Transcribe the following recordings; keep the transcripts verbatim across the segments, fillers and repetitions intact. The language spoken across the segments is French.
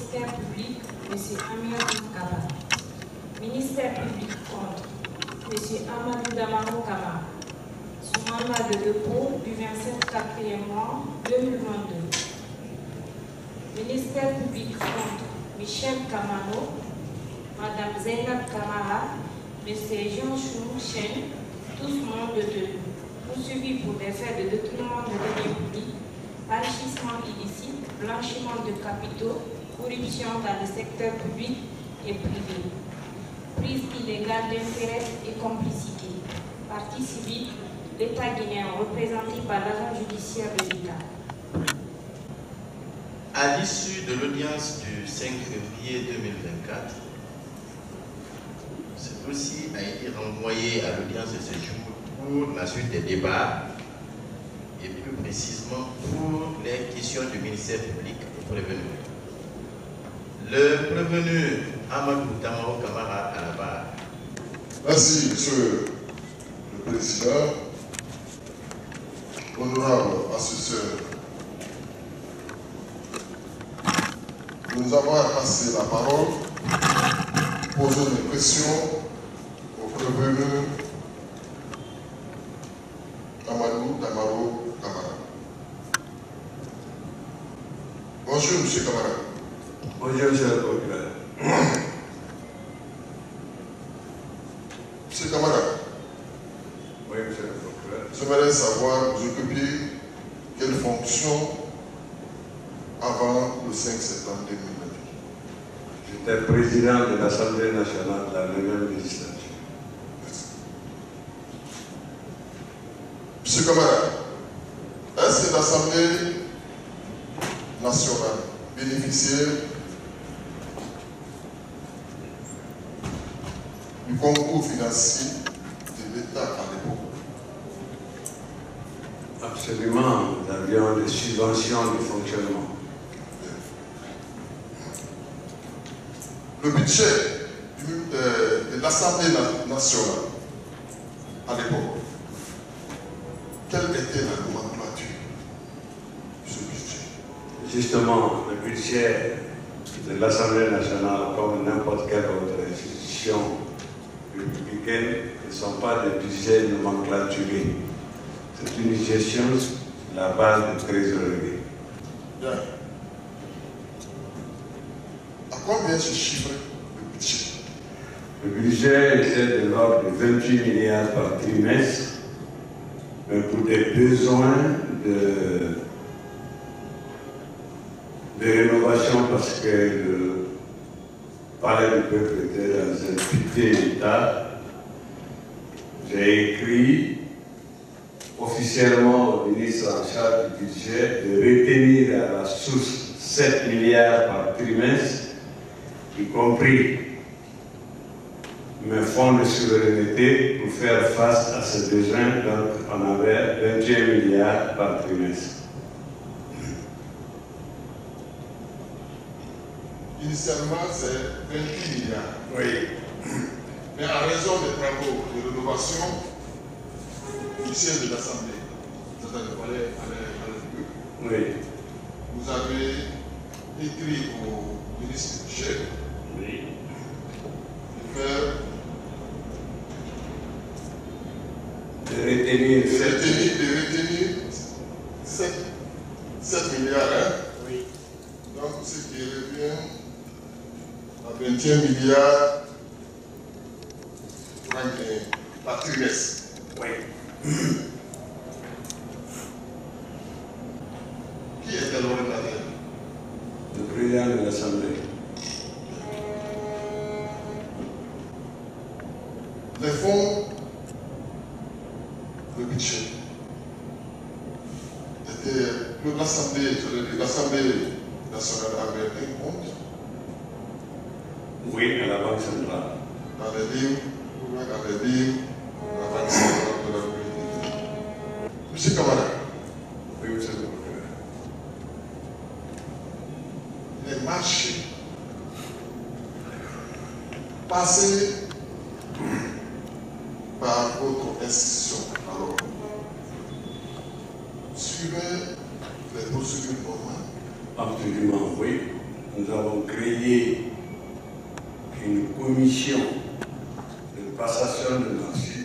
Ministère public, M. Amir Kaba. Ministère public contre M. Amadou Damaro Kaba. Son mandat de dépôt du vingt-sept quatrième mois deux mille vingt-deux. Ministère public contre Michel Kamano, Madame Zainab Kamara, M. Jean-Chou Chen, tous membres de poursuivis pour des faits de détournement de deniers publics, enrichissement illicite, blanchiment de capitaux, corruption dans le secteur public et privé, prise illégale d'intérêts et complicité. Partie civile, l'État guinéen représenté par l'agent judiciaire de l'État. À l'issue de l'audience du cinq février deux mille vingt-quatre, ce dossier a été renvoyé à l'audience de ce jour pour la suite des débats et plus précisément pour les questions du ministère public et prévenu. Le prévenu Amadou Damaro Kamara à la barre. Merci, Monsieur le Président. Honorable assesseur, nous avons passé la parole, poser des questions au prévenu Amadou Damaro Kamara. Bonjour, Monsieur Kamara. Bonjour, monsieur le procureur. Monsieur Kamara. Oui, monsieur le procureur. J'aimerais savoir, vous occupiez quelle fonction avant le cinq septembre deux mille vingt-huit? J'étais président de l'Assemblée nationale de la neuvième législature. Monsieur Kamara, est-ce que l'Assemblée nationale bénéficiait du concours financier de l'État à l'époque? Absolument, nous avions des subventions de fonctionnement. Le budget de, de l'Assemblée nationale à l'époque, quelle était la nomenclature de ce budget? Justement, le budget de l'Assemblée nationale, comme n'importe quelle autre institution républicaine, ne sont pas des budgets nomenclaturés. C'est une gestion sur la base de trésorerie. Bien. À combien se chiffre le budget? Le budget était de l'ordre de vingt-huit milliards par trimestre, mais pour des besoins de, de rénovation parce que le palais du peuple était dans un piteux état. J'ai écrit officiellement au ministre en charge du budget de retenir à la source sept milliards par trimestre, y compris mes fonds de souveraineté pour faire face à ces besoins. Donc on avait vingt et un milliards par trimestre. Initialement, c'est vingt-huit milliards. Oui. Mais en raison des travaux de rénovation du siège de l'Assemblée, c'est-à-dire le palais à la République, Oui. vous avez écrit au ministre du budget Oui. de faire De retenir de sept retenir, de retenir sept milliards, hein? Oui. Donc ce qui revient à vingt et un milliards par trimestre. Oui. Qui était l'ordinateur? Le président de l'Assemblée. Les fonds, le budget, était l'Assemblée, l'Assemblée nationale avait un compte Oui, à la Banque centrale. dans les livres, dans les livres, de la Banque centrale de la République. Monsieur Kamara, Oui, monsieur le procureur. les marchés passés par votre institution, alors, suivaient les procédures normales. Absolument, oui. nous avons créé une commission de passation de marché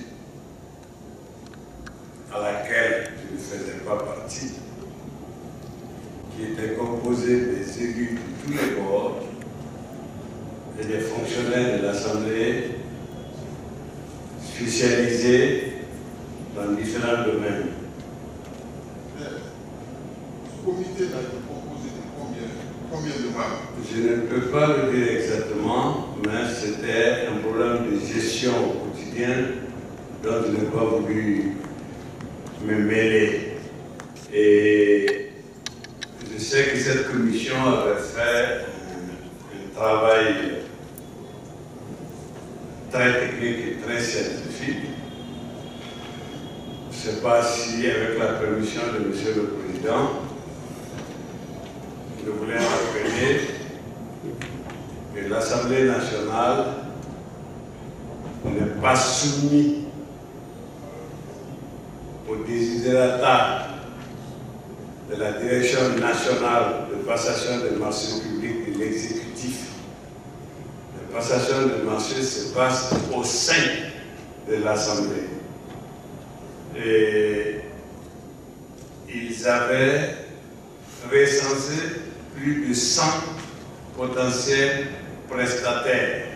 à laquelle je ne faisais pas partie, qui était composée des élus de tous les bords et des fonctionnaires de l'Assemblée spécialisés dans différents domaines. Le comité a été composé de combien, combien de membres? Je ne peux pas le dire exactement, mais c'était un problème de gestion au quotidien dont je n'ai pas voulu me mêler. Et je sais que cette commission avait fait un, un travail très technique et très scientifique. Je ne sais pas si, avec la permission de Monsieur le Président, je voulais rappeler que l'Assemblée nationale n'est pas soumise au désiderata de la Direction nationale de passation des marchés publics de l'exécutif. La passation des marchés se passe au sein de l'Assemblée. Et ils avaient recensé plus de cent potentiels prestataires.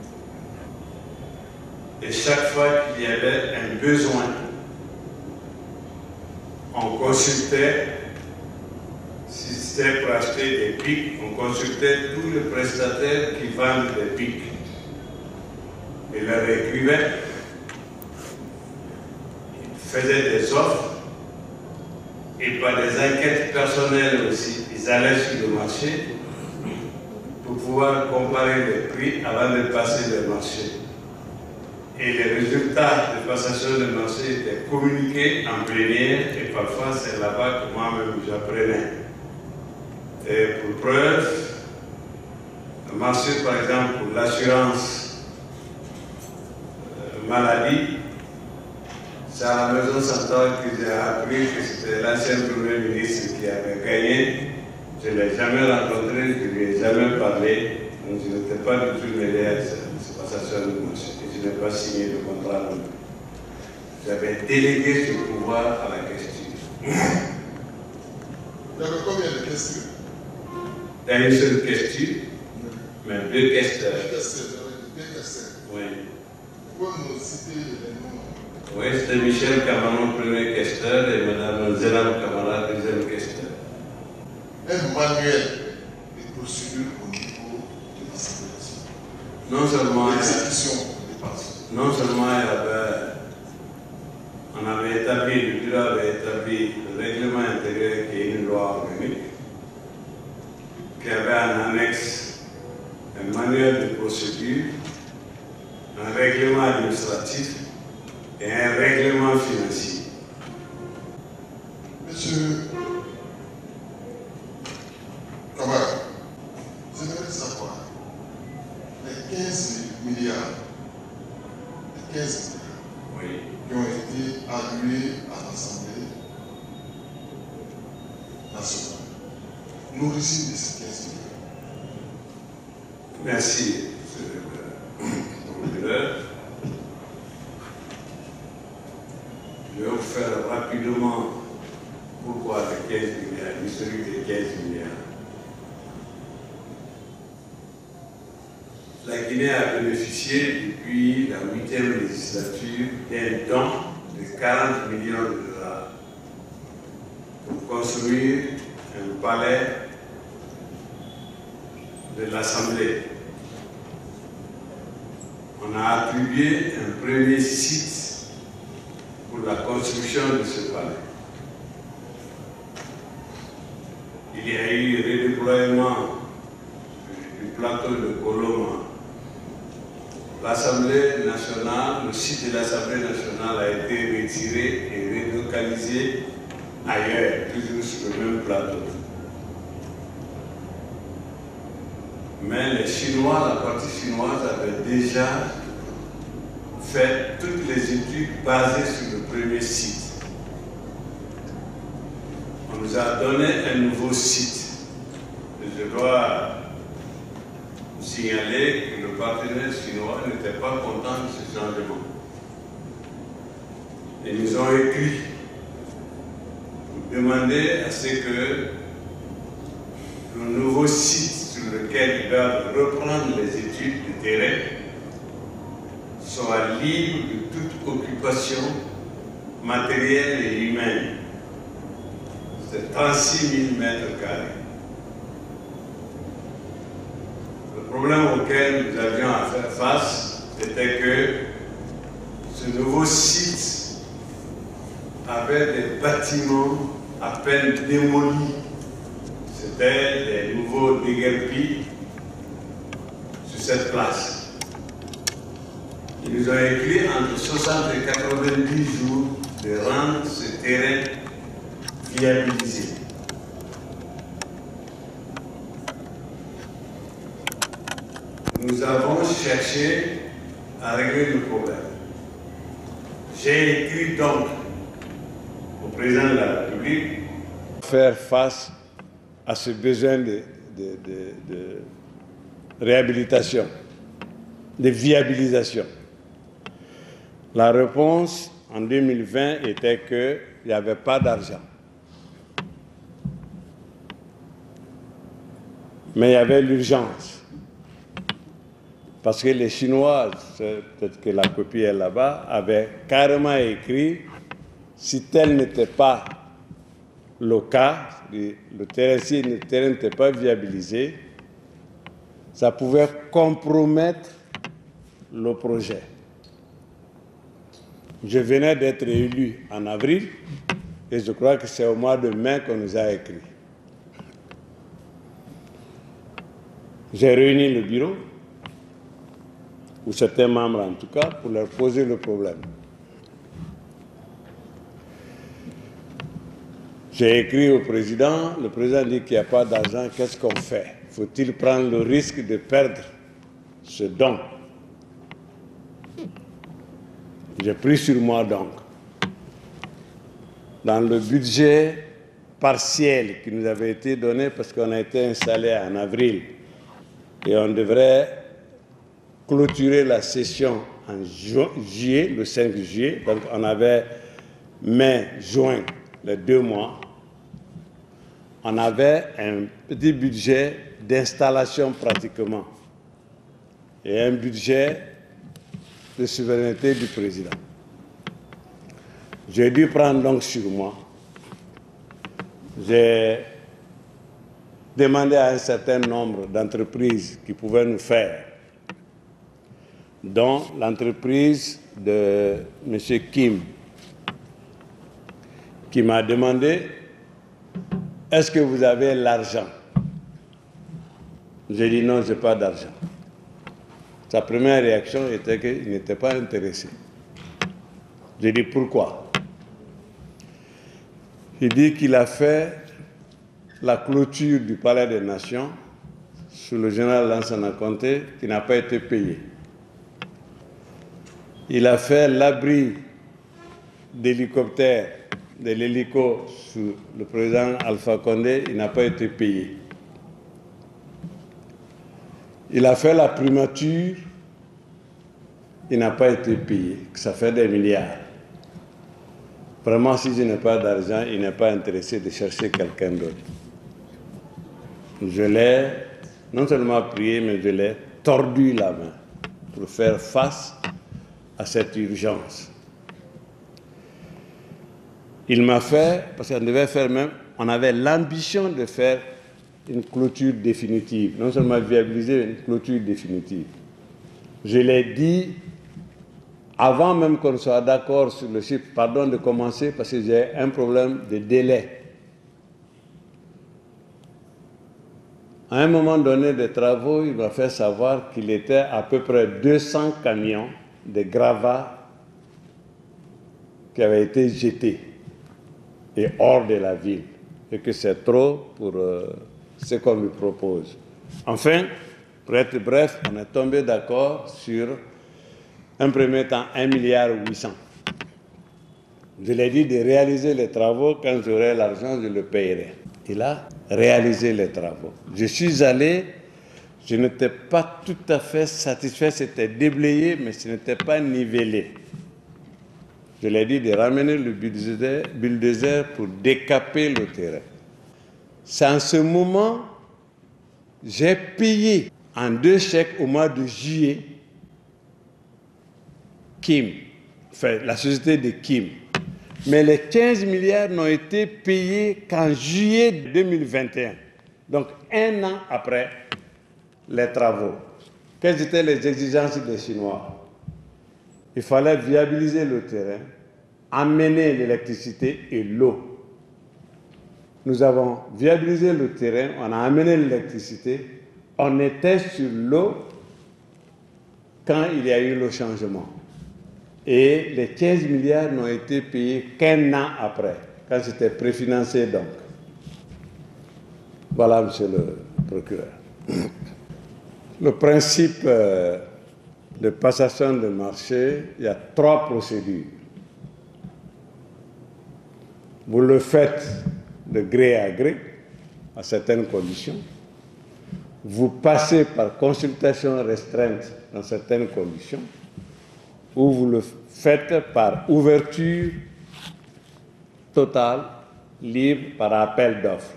Et chaque fois qu'il y avait un besoin, on consultait, si c'était pour acheter des pics, on consultait tous les prestataires qui vendent des pics. Ils leur écrivaient, ils faisaient des offres, et par des enquêtes personnelles aussi, ils allaient sur le marché pour pouvoir comparer les prix avant de passer le marché. Et les résultats de passation de marché étaient communiqués en plénière et parfois c'est là-bas que moi-même j'apprenais. Et pour preuve, le marché par exemple pour l'assurance euh, maladie, c'est à la maison centrale que j'ai appris que c'était l'ancien Premier ministre qui avait gagné. Je ne l'ai jamais rencontré, je ne lui ai jamais parlé. Donc je n'étais pas du tout mêlé à cette passation de marché. Et je n'ai pas signé de contrat non plus. J'avais délégué ce pouvoir à la question. Il y avait combien de questions? Il y a une seule question, mais deux questeurs. Deux questeurs, deux questeurs. Oui. Vous pouvez nous citer les noms? Oui, c'était Michel Camaron, premier questeur, et Mme Zénab Camara, deuxième questeur. Un manuel de procédure au niveau de l'Assemblée nationale. Non seulement, l'exécution des passes. Non seulement il y avait, on avait établi, le bureau avait établi le règlement intérieur qui est une loi organique, qui avait en annexe un manuel de procédure, un règlement administratif et un règlement financier. Monsieur Kamara, j'aimerais savoir les quinze milliards, les quinze milliards Oui. qui ont été alloués à l'Assemblée nationale. L'origine de ces quinze milliards. Merci, monsieur le procureur. Je vais vous faire rapidement pourquoi les quinze milliards, l'historique des quinze milliards. La Guinée a bénéficié depuis la huitième législature d'un don de quarante millions de dollars pour construire un palais de l'Assemblée. On a attribué un premier site pour la construction de ce palais. Il y a eu redéploiement du plateau de Coloma. L'Assemblée nationale, le site de l'Assemblée nationale a été retiré et relocalisé ailleurs, toujours sur le même plateau. Mais les Chinois, la partie chinoise avait déjà fait toutes les études basées sur le premier site. On nous a donné un nouveau site. Je dois signalé que le partenaire chinois n'était pas content de ce changement. Ils nous ont écrit pour demander à ce que le nouveau site sur lequel ils doivent reprendre les études de terrain soit libre de toute occupation matérielle et humaine. C'est trente-six mille mètres carrés. Le problème auquel nous avions à faire face, c'était que ce nouveau site avait des bâtiments à peine démolis. C'était des nouveaux déguerpis sur cette place. Ils nous ont écrit entre soixante et quatre-vingt-dix jours de rendre ce terrain viabilisé. Nous avons cherché à régler le problème. J'ai écrit donc au président de la République faire face à ce besoin de, de, de, de réhabilitation, de viabilisation. La réponse en deux mille vingt était qu'il n'y avait pas d'argent. Mais il y avait l'urgence. Parce que les Chinois, peut-être que la copie est là-bas, avaient carrément écrit, si tel n'était pas le cas, le terrain, si le terrain n'était pas viabilisé, ça pouvait compromettre le projet. Je venais d'être élu en avril et je crois que c'est au mois de mai qu'on nous a écrit. J'ai réuni le bureau, ou certains membres en tout cas, pour leur poser le problème. J'ai écrit au président, le président dit qu'il n'y a pas d'argent, qu'est-ce qu'on fait? Faut-il prendre le risque de perdre ce don? J'ai pris sur moi donc, dans le budget partiel qui nous avait été donné parce qu'on a été installé en avril et on devrait clôturer la session en ju juillet, le cinq juillet, donc on avait mai, juin, les deux mois, on avait un petit budget d'installation pratiquement et un budget de souveraineté du président. J'ai dû prendre donc sur moi. J'ai demandé à un certain nombre d'entreprises qui pouvaient nous faire, dont l'entreprise de M. Kim, qui m'a demandé « Est-ce que vous avez l'argent ?» J'ai dit « Non, je n'ai pas d'argent ». Sa première réaction était qu'il n'était pas intéressé. J'ai dit « Pourquoi ?» Il dit qu'il a fait la clôture du Palais des Nations sous le général Lansana Conté qui n'a pas été payé. Il a fait l'abri d'hélicoptères, de l'hélico sous le président Alpha Condé, il n'a pas été payé. Il a fait la primature, il n'a pas été payé, ça fait des milliards. Vraiment, si je n'ai pas d'argent, il n'est pas intéressé de chercher quelqu'un d'autre. Je l'ai non seulement prié, mais je l'ai tordu la main pour faire face à cette urgence. Il m'a fait, parce qu'on devait faire même, on avait l'ambition de faire une clôture définitive, non seulement viabiliser une clôture définitive. Je l'ai dit avant même qu'on soit d'accord sur le chiffre, pardon de commencer parce que j'ai un problème de délai. À un moment donné des travaux, il m'a fait savoir qu'il était à peu près deux cents camions de gravats qui avaient été jetés et hors de la ville, et que c'est trop pour euh, ce qu'on lui propose. Enfin, pour être bref, on est tombé d'accord sur un premier temps un milliard huit cents. Je l'ai dit de réaliser les travaux, quand j'aurai l'argent, je le payerai. Il a réalisé les travaux. Je suis allé Je n'étais pas tout à fait satisfait, c'était déblayé, mais ce n'était pas nivelé. Je l'ai dit de ramener le bulldozer, bulldozer pour décaper le terrain. C'est en ce moment, j'ai payé en deux chèques au mois de juillet Kim, enfin la société de Kim. Mais les quinze milliards n'ont été payés qu'en juillet deux mille vingt et un. Donc un an après les travaux. Quelles étaient les exigences des Chinois? Il fallait viabiliser le terrain, amener l'électricité et l'eau. Nous avons viabilisé le terrain, on a amené l'électricité, on était sur l'eau quand il y a eu le changement. Et les quinze milliards n'ont été payés qu'un an après, quand c'était préfinancé donc. Voilà, monsieur le procureur. Le principe euh, de passation de marché, il y a trois procédures. Vous le faites de gré à gré, à certaines conditions. Vous passez par consultation restreinte dans certaines conditions, ou vous le faites par ouverture totale, libre, par appel d'offres.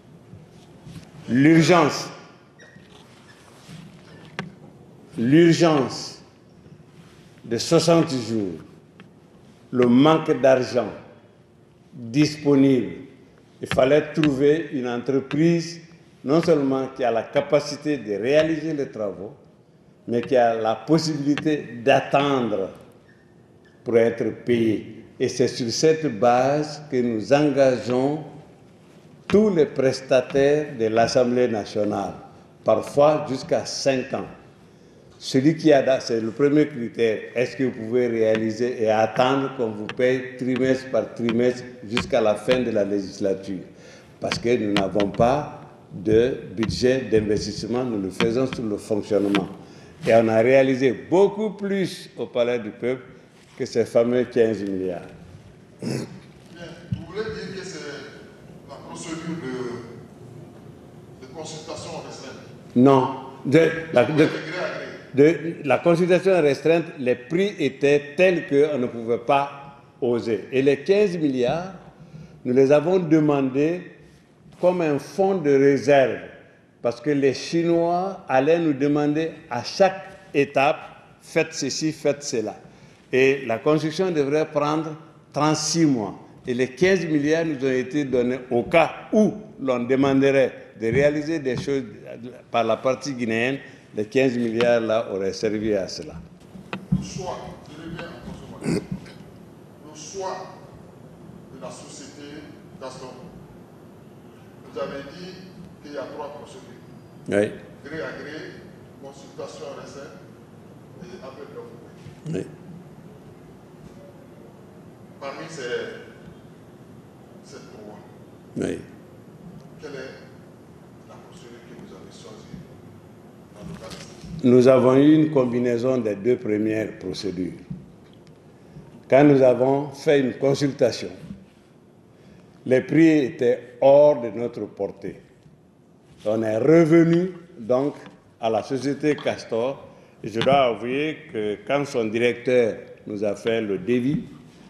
L'urgence, l'urgence de soixante jours, le manque d'argent disponible, il fallait trouver une entreprise non seulement qui a la capacité de réaliser les travaux, mais qui a la possibilité d'attendre pour être payé. Et c'est sur cette base que nous engageons tous les prestataires de l'Assemblée nationale, parfois jusqu'à cinq ans. Celui qui a, c'est le premier critère, est-ce que vous pouvez réaliser et attendre qu'on vous paye trimestre par trimestre jusqu'à la fin de la législature? Parce que nous n'avons pas de budget d'investissement, nous le faisons sur le fonctionnement. Et on a réalisé beaucoup plus au Palais du Peuple que ces fameux quinze milliards. Bien, vous voulez dire que c'est la procédure de, de consultation restreinte? Non. De, la, de, de, la consultation restreinte, les prix étaient tels qu'on ne pouvait pas oser. Et les quinze milliards, nous les avons demandés comme un fonds de réserve, parce que les Chinois allaient nous demander à chaque étape, faites ceci, faites cela. Et la construction devrait prendre trente-six mois. Et les quinze milliards nous ont été donnés au cas où l'on demanderait de réaliser des choses par la partie guinéenne. Les quinze milliards là auraient servi à cela. Le choix, je reviens en consommation. Le choix de la société Gaston. Vous avez dit qu'il y a trois procédures. Oui. Gré à gré, consultation restreinte et appel d'offres. Oui. Parmi ces, ces trois, Oui. quelle est la procédure que vous avez choisie dans le cas? Nous avons eu une combinaison des deux premières procédures. Quand nous avons fait une consultation, les prix étaient hors de notre portée. On est revenu donc à la société Castor. Et je dois avouer que quand son directeur nous a fait le devis,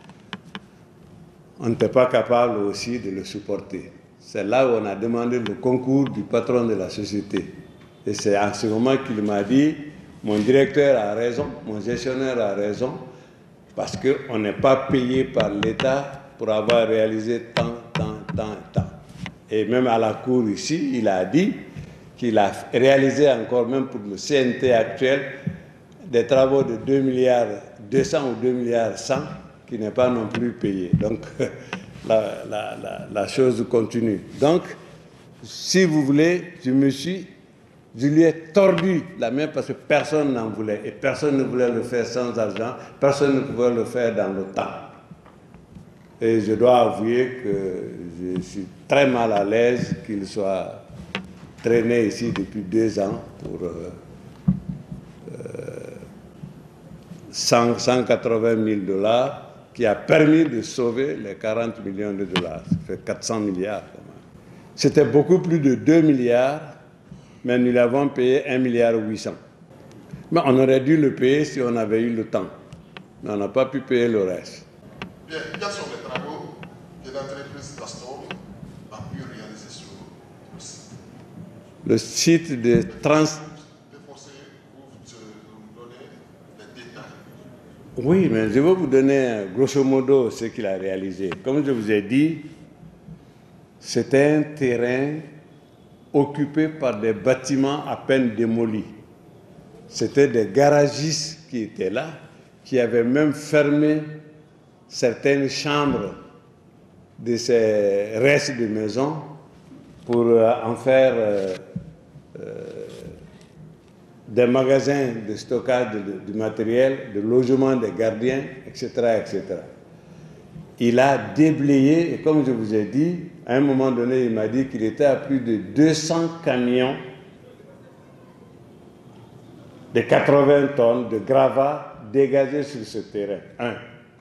on n'était pas capable aussi de le supporter. C'est là où on a demandé le concours du patron de la société. Et c'est en ce moment qu'il m'a dit, mon directeur a raison, mon gestionnaire a raison, parce qu'on n'est pas payé par l'État pour avoir réalisé tant, tant, tant, tant. Et même à la cour ici, il a dit qu'il a réalisé encore, même pour le C N T actuel, des travaux de deux milliards deux cents ou deux milliards cent qui n'est pas non plus payé. Donc, la, la, la, la chose continue. Donc, si vous voulez, je me suis, je lui ai tordu la main parce que personne n'en voulait. Et personne ne voulait le faire sans argent, personne ne pouvait le faire dans le temps. Et je dois avouer que je suis très mal à l'aise qu'il soit traîné ici depuis deux ans pour euh, euh, cent, cent quatre-vingt mille dollars qui a permis de sauver les quarante millions de dollars. Ça fait quatre cents milliards. C'était beaucoup plus de deux milliards mais nous l'avons payé un milliard huit cents. Mais on aurait dû le payer si on avait eu le temps. Mais on n'a pas pu payer le reste. Bien, quels sont les travaux que l'entreprise Castor a pu réaliser sur le site? Le site de trans... Oui, mais je vais vous donner grosso modo ce qu'il a réalisé. Comme je vous ai dit, c'était un terrain occupé par des bâtiments à peine démolis. C'était des garagistes qui étaient là, qui avaient même fermé certaines chambres de ces restes de maisons pour en faire euh, euh, des magasins de stockage de, de matériel, de logement des gardiens, et cetera, et cetera. Il a déblayé, et comme je vous ai dit, à un moment donné, il m'a dit qu'il était à plus de deux cents camions de quatre-vingts tonnes de gravats dégagés sur ce terrain. Un.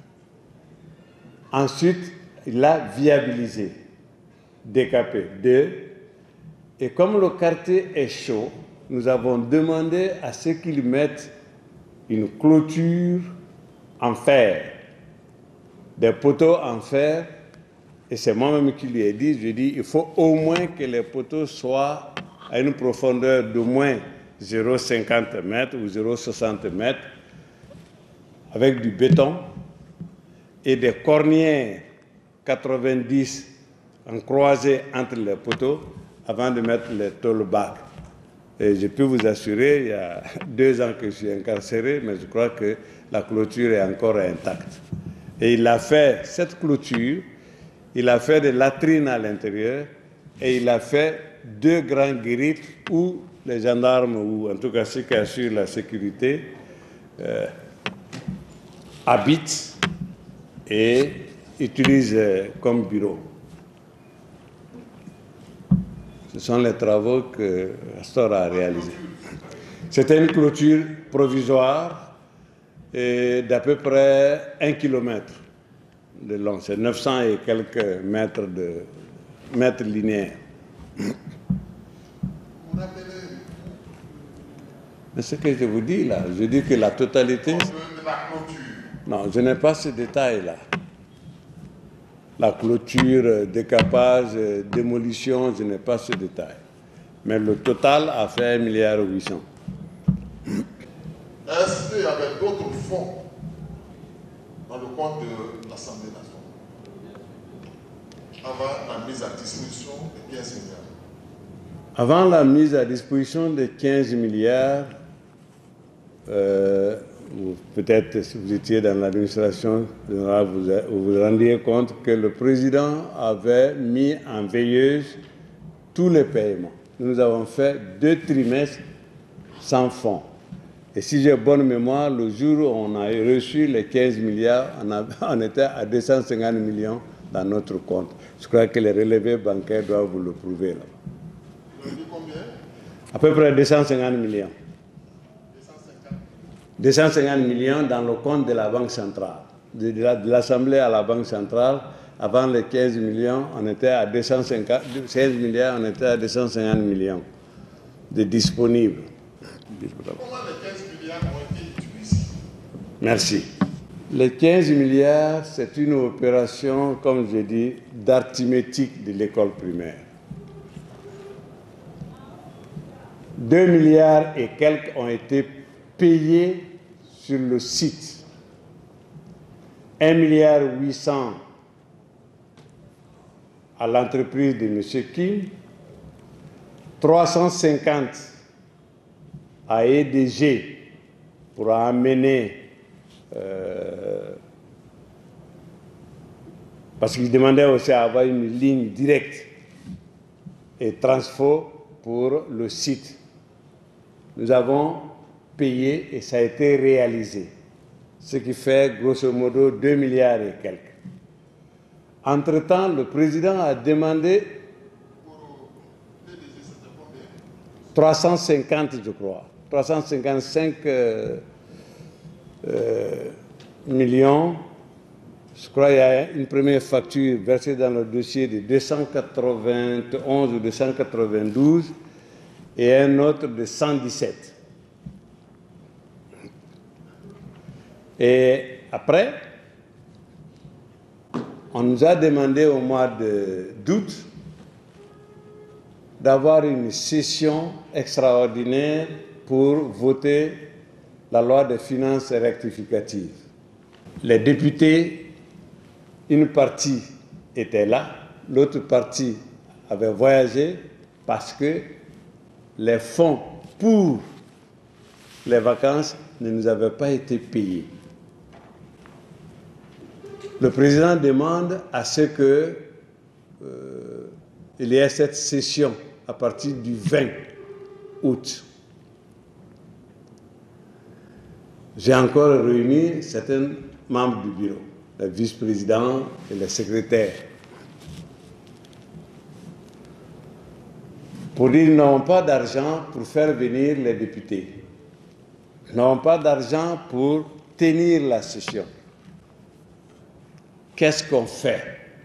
Ensuite, il l'a viabilisé, décapé. Deux. Et comme le quartier est chaud, nous avons demandé à ce qu'ils mettent une clôture en fer, des poteaux en fer, et c'est moi-même qui lui ai dit, je lui ai dit, il faut au moins que les poteaux soient à une profondeur d'au moins zéro virgule cinquante mètres ou zéro virgule soixante mètres, avec du béton et des cornières quatre-vingt-dix en croisée entre les poteaux avant de mettre les tôles-bacs. Et je peux vous assurer, il y a deux ans que je suis incarcéré, mais je crois que la clôture est encore intacte. Et il a fait cette clôture, il a fait des latrines à l'intérieur et il a fait deux grandes grilles où les gendarmes, ou en tout cas ceux qui assurent la sécurité, euh, habitent et utilisent euh, comme bureau. Ce sont les travaux que Castor a réalisés. C'était une clôture provisoire d'à peu près un kilomètre de long. C'est neuf cents et quelques mètres, de, mètres linéaires. Mais ce que je vous dis là, je dis que la totalité... Non, je n'ai pas ce détail-là. La clôture, décapage, démolition, je n'ai pas ce détail. Mais le total a fait un milliard huit cents. Est-ce qu'il y avait d'autres fonds dans le compte de l'Assemblée nationale avant la mise à disposition de quinze milliards? Avant la mise à disposition de quinze milliards, euh, peut-être si vous étiez dans l'administration, vous vous vous rendiez compte que le président avait mis en veilleuse tous les paiements. Nous avons fait deux trimestres sans fonds. Et si j'ai bonne mémoire, le jour où on a reçu les quinze milliards, on, a, on était à deux cent cinquante millions dans notre compte. Je crois que les relevés bancaires doivent vous le prouver. Là. Vous avez dit combien? À peu près deux cent cinquante millions. deux cent cinquante millions dans le compte de la Banque centrale. De, de l'Assemblée à la Banque centrale, avant les quinze millions, on était à deux cent cinquante, seize milliards, on était à deux cent cinquante millions de disponibles. Comment les quinze milliards ont été utilisés? Merci. Les quinze milliards, c'est une opération, comme je dis, d'arithmétique de l'école primaire. deux milliards et quelques ont été payés sur le site. un milliard huit cents à l'entreprise de M. Kim, trois cent cinquante à E D G pour amener, euh, parce qu'il demandait aussi à avoir une ligne directe et transfo pour le site. Nous avons payé et ça a été réalisé, ce qui fait grosso modo deux milliards et quelques. Entre-temps, le président a demandé trois cent cinquante, je crois, trois cent cinquante-cinq euh, euh, millions. Je crois qu'il y a une première facture versée dans le dossier de deux cent quatre-vingt-onze ou deux cent quatre-vingt-douze. et un autre de cent dix-sept. Et après, on nous a demandé au mois d'août d'avoir une session extraordinaire pour voter la loi de finances rectificative. Les députés, une partie était là, l'autre partie avait voyagé parce que les fonds pour les vacances ne nous avaient pas été payés. Le président demande à ce que euh, il y ait cette session à partir du vingt août. J'ai encore réuni certains membres du bureau, le vice-président et les secrétaires, pour dire qu'ils n'ont pas d'argent pour faire venir les députés. Ils n'ont pas d'argent pour tenir la session. Qu'est-ce qu'on fait?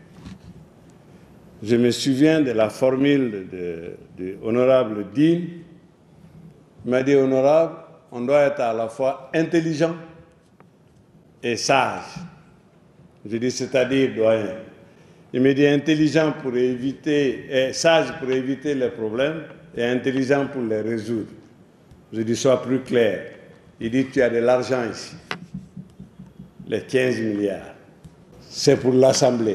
Je me souviens de la formule de, de honorable Dean. Il m'a dit, honorable, on doit être à la fois intelligent et sage. Je dis, c'est-à-dire, doyen. Il me dit, intelligent pour éviter, et sage pour éviter les problèmes et intelligent pour les résoudre. Je dis, sois plus clair. Il dit, tu as de l'argent ici, les quinze milliards. C'est pour l'Assemblée.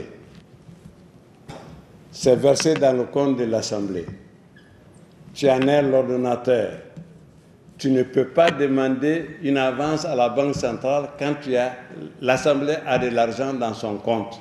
C'est versé dans le compte de l'Assemblée. Tu en es l'ordonnateur. Tu ne peux pas demander une avance à la Banque centrale quand tu as, l'Assemblée a de l'argent dans son compte.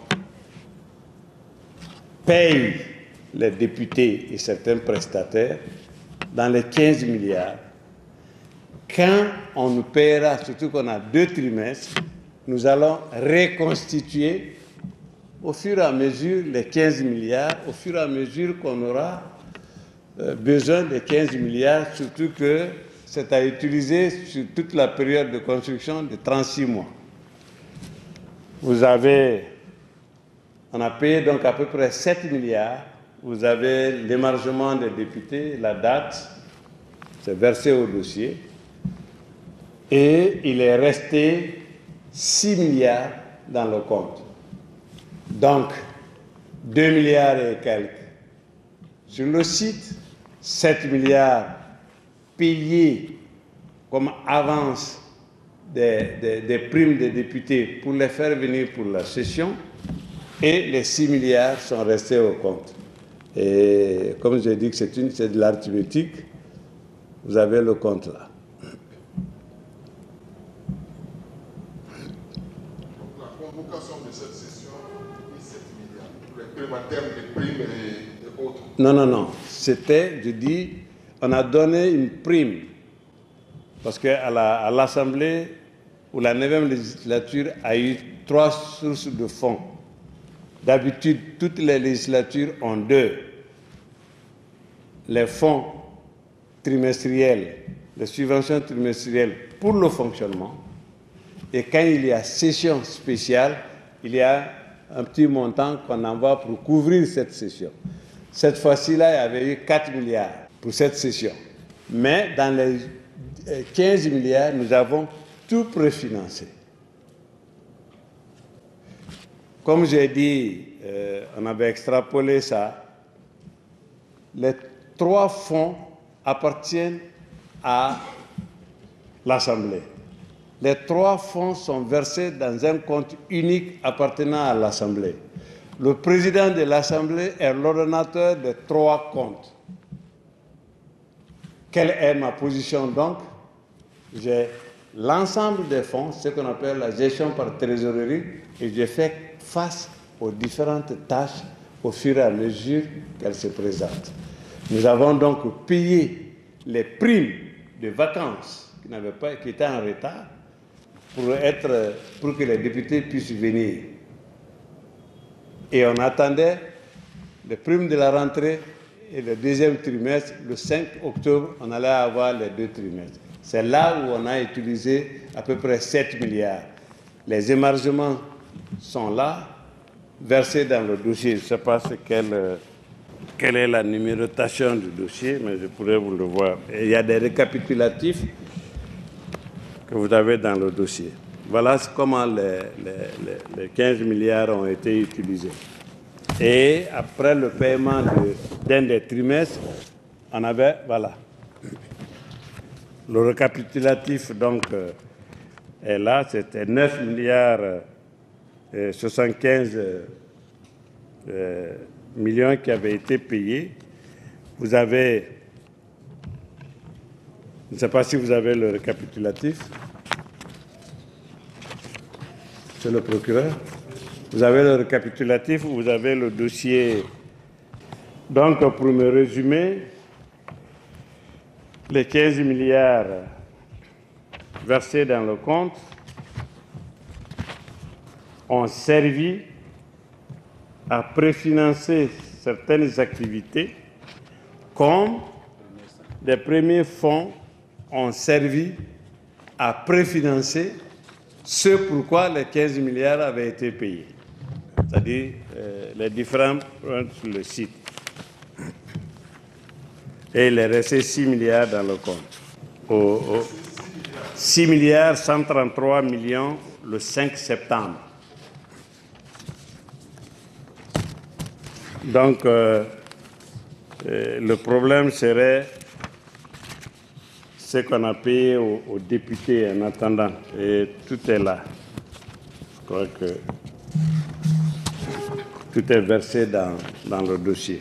Paye les députés et certains prestataires dans les quinze milliards. Quand on nous paiera, surtout qu'on a deux trimestres, nous allons reconstituer au fur et à mesure les quinze milliards, au fur et à mesure qu'on aura euh, besoin des quinze milliards, surtout que c'est à utiliser sur toute la période de construction de trente-six mois. Vous avez, on a payé donc à peu près sept milliards, vous avez l'émargement des députés, la date, c'est versé au dossier, et il est resté six milliards dans le compte. Donc, deux milliards et quelques. Sur le site, sept milliards payés comme avance des, des, des primes des députés pour les faire venir pour la session, et les six milliards sont restés au compte. Et comme j'ai dit que c'est une, c'est de l'arithmétique, vous avez le compte là. De cette session, sept milliards, pour les primes en termes de primes et, et autres. Non, non, non. C'était, je dis, on a donné une prime. Parce qu'à la, à l'Assemblée, où la neuvième législature a eu trois sources de fonds. D'habitude, toutes les législatures ont deux. Les fonds trimestriels, les subventions trimestrielles pour le fonctionnement. Et quand il y a session spéciale, il y a un petit montant qu'on envoie pour couvrir cette session. Cette fois-ci-là, il y avait eu quatre milliards pour cette session. Mais dans les quinze milliards, nous avons tout préfinancé. Comme j'ai dit, euh, on avait extrapolé ça. Les trois fonds appartiennent à l'Assemblée. Les trois fonds sont versés dans un compte unique appartenant à l'Assemblée. Le président de l'Assemblée est l'ordonnateur des trois comptes. Quelle est ma position donc? J'ai l'ensemble des fonds, ce qu'on appelle la gestion par trésorerie, et je fais face aux différentes tâches au fur et à mesure qu'elles se présentent. Nous avons donc payé les primes de vacances qui n'avaient pas, qui étaient en retard, pour, être, pour que les députés puissent venir. Et on attendait les primes de la rentrée et le deuxième trimestre, le cinq octobre, on allait avoir les deux trimestres. C'est là où on a utilisé à peu près sept milliards. Les émargements sont là, versés dans le dossier. Je ne sais pas ce quel... quelle est la numérotation du dossier, mais je pourrais vous le voir. Et il y a des récapitulatifs que vous avez dans le dossier. Voilà comment les, les, les quinze milliards ont été utilisés. Et après le paiement d'un de, des trimestres, on avait, voilà. Le récapitulatif, donc, euh, est là, c'était neuf milliards euh, soixante-quinze euh, millions qui avaient été payés. Vous avez, je ne sais pas si vous avez le récapitulatif. C'est le procureur. Vous avez le récapitulatif, vous avez le dossier. Donc, pour me résumer, les quinze milliards versés dans le compte ont servi à préfinancer certaines activités, comme les premiers fonds ont servi à préfinancer ce pourquoi les quinze milliards avaient été payés, c'est-à-dire euh, les différents sur le site. Et il est resté six milliards dans le compte. Au, au six milliards cent trente-trois millions le cinq septembre. Donc, euh, euh, le problème serait ce qu'on a payé aux, aux députés en attendant. Et tout est là. Je crois que tout est versé dans, dans le dossier.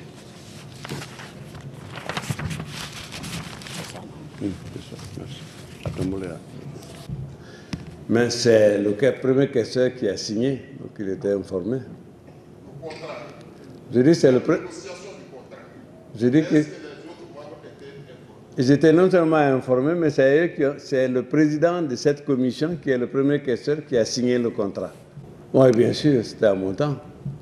Mais c'est le premier questeur qui a signé, donc il était informé. Je dis c'est le premier. Je dis que ils étaient non seulement informés, mais c'est le président de cette commission qui est le premier questeur qui a signé le contrat. Oui, bien sûr, c'était à mon temps.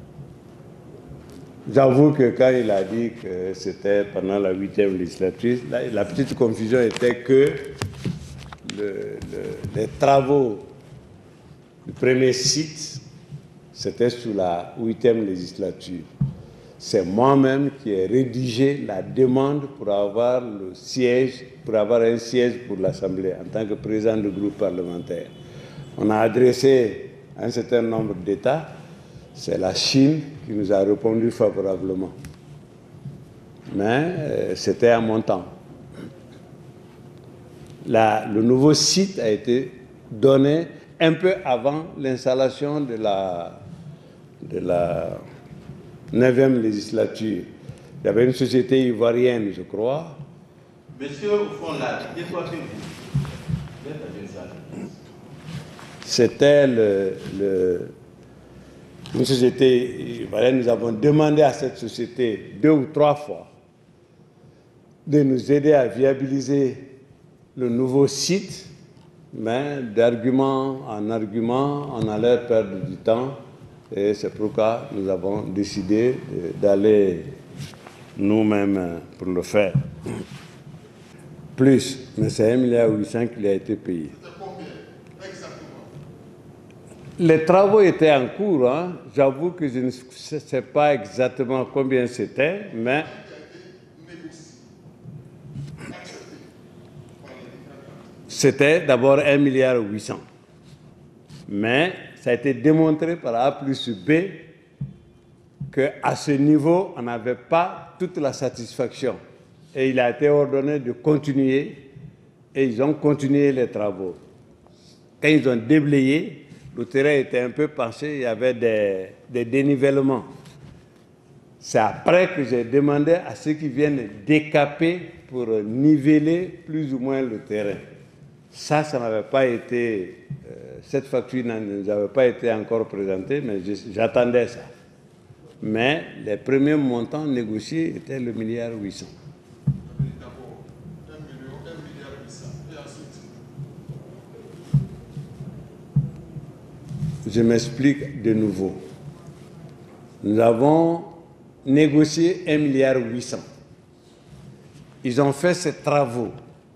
J'avoue que quand il a dit que c'était pendant la huitième législature, la, la petite confusion était que le, le, les travaux du premier site, c'était sous la huitième législature. C'est moi-même qui ai rédigé la demande pour avoir le siège, pour avoir un siège pour l'Assemblée en tant que président du groupe parlementaire. On a adressé un certain nombre d'États. C'est la Chine qui nous a répondu favorablement. Mais euh, c'était à mon temps. La, le nouveau site a été donné un peu avant l'installation de la, de la neuvième législature. Il y avait une société ivoirienne, je crois. Monsieur, au fond, là, dites-moi que vous C'était le, le, une société ivoirienne. Nous avons demandé à cette société deux ou trois fois de nous aider à viabiliser le nouveau site, mais d'argument en argument, on allait perdre du temps. Et c'est pourquoi nous avons décidé d'aller nous-mêmes pour le faire. Plus, mais c'est un milliard huit cents qui a été payé. C'était combien exactement? Les travaux étaient en cours. Hein. J'avoue que je ne sais pas exactement combien c'était, mais... C'était d'abord un milliard huit cents. Mais ça a été démontré par A plus B qu'à ce niveau, on n'avait pas toute la satisfaction. Et il a été ordonné de continuer, et ils ont continué les travaux. Quand ils ont déblayé, le terrain était un peu penché, il y avait des, des dénivellements. C'est après que j'ai demandé à ceux qui viennent décaper pour niveler plus ou moins le terrain. Ça, ça n'avait pas été, euh, cette facture ne nous avait pas été encore présentée, mais j'attendais ça. Mais les premiers montants négociés étaient le milliard huit cents. D'abord, un million, un milliard huit cents. Et ensuite? Je m'explique de nouveau. Nous avons négocié un milliard huit cents. Ils ont fait ces travaux.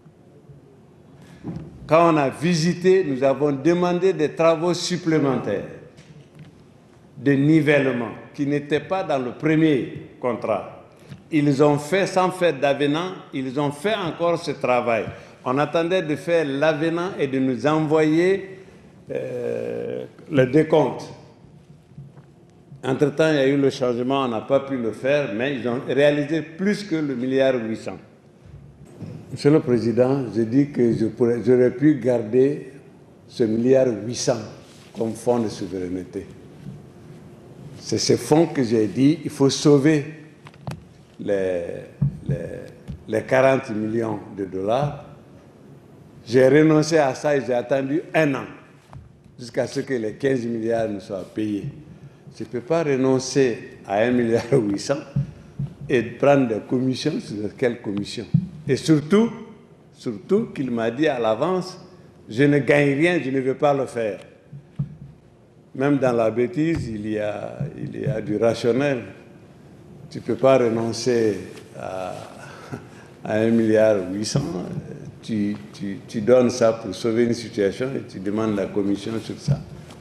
Quand on a visité, nous avons demandé des travaux supplémentaires de nivellement qui n'étaient pas dans le premier contrat. ils ont fait, sans faire d'avenant, ils ont fait encore ce travail. On attendait de faire l'avenant et de nous envoyer euh, le décompte. Entre-temps, il y a eu le changement, on n'a pas pu le faire, mais ils ont réalisé plus que le milliard huit cents. Monsieur le Président, je dis que j'aurais pu garder ce milliard huit cents comme fonds de souveraineté. C'est ce fonds que j'ai dit, il faut sauver les, les, les quarante millions de dollars. J'ai renoncé à ça et j'ai attendu un an jusqu'à ce que les quinze milliards ne soient payés. Je ne peux pas renoncer à un milliard huit cents et prendre des commissions sur quelle commission. Et surtout, surtout qu'il m'a dit à l'avance, je ne gagne rien, je ne veux pas le faire. Même dans la bêtise, il y a, il y a du rationnel. Tu ne peux pas renoncer à, à un milliard huit cents. Tu, tu, tu donnes ça pour sauver une situation et tu demandes la commission sur ça.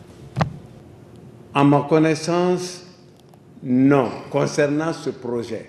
À ma connaissance, non, concernant ce projet.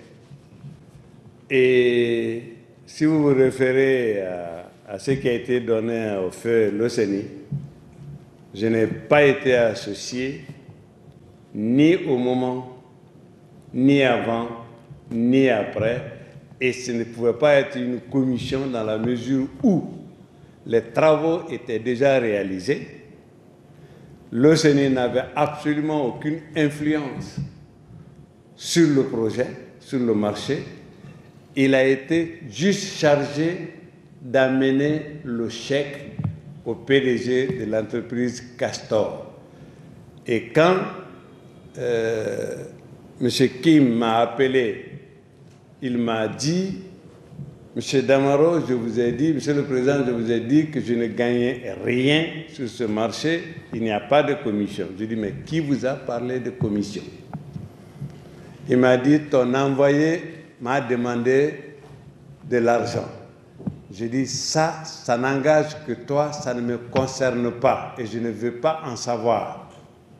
Et si vous vous référez à, à ce qui a été donné au feu l'O C N I, je n'ai pas été associé ni au moment, ni avant, ni après, et ce ne pouvait pas être une commission dans la mesure où les travaux étaient déjà réalisés. L'O C N I n'avait absolument aucune influence sur le projet, sur le marché. Il a été juste chargé d'amener le chèque au P D G de l'entreprise Castor. Et quand euh, M. Kim m'a appelé, il m'a dit, M. Damaro, je vous ai dit, Monsieur le Président, je vous ai dit que je ne gagnais rien sur ce marché, il n'y a pas de commission. Je lui ai dit, mais qui vous a parlé de commission? Il m'a dit, ton envoyé m'a demandé de l'argent. J'ai dit, ça, ça n'engage que toi, ça ne me concerne pas et je ne veux pas en savoir.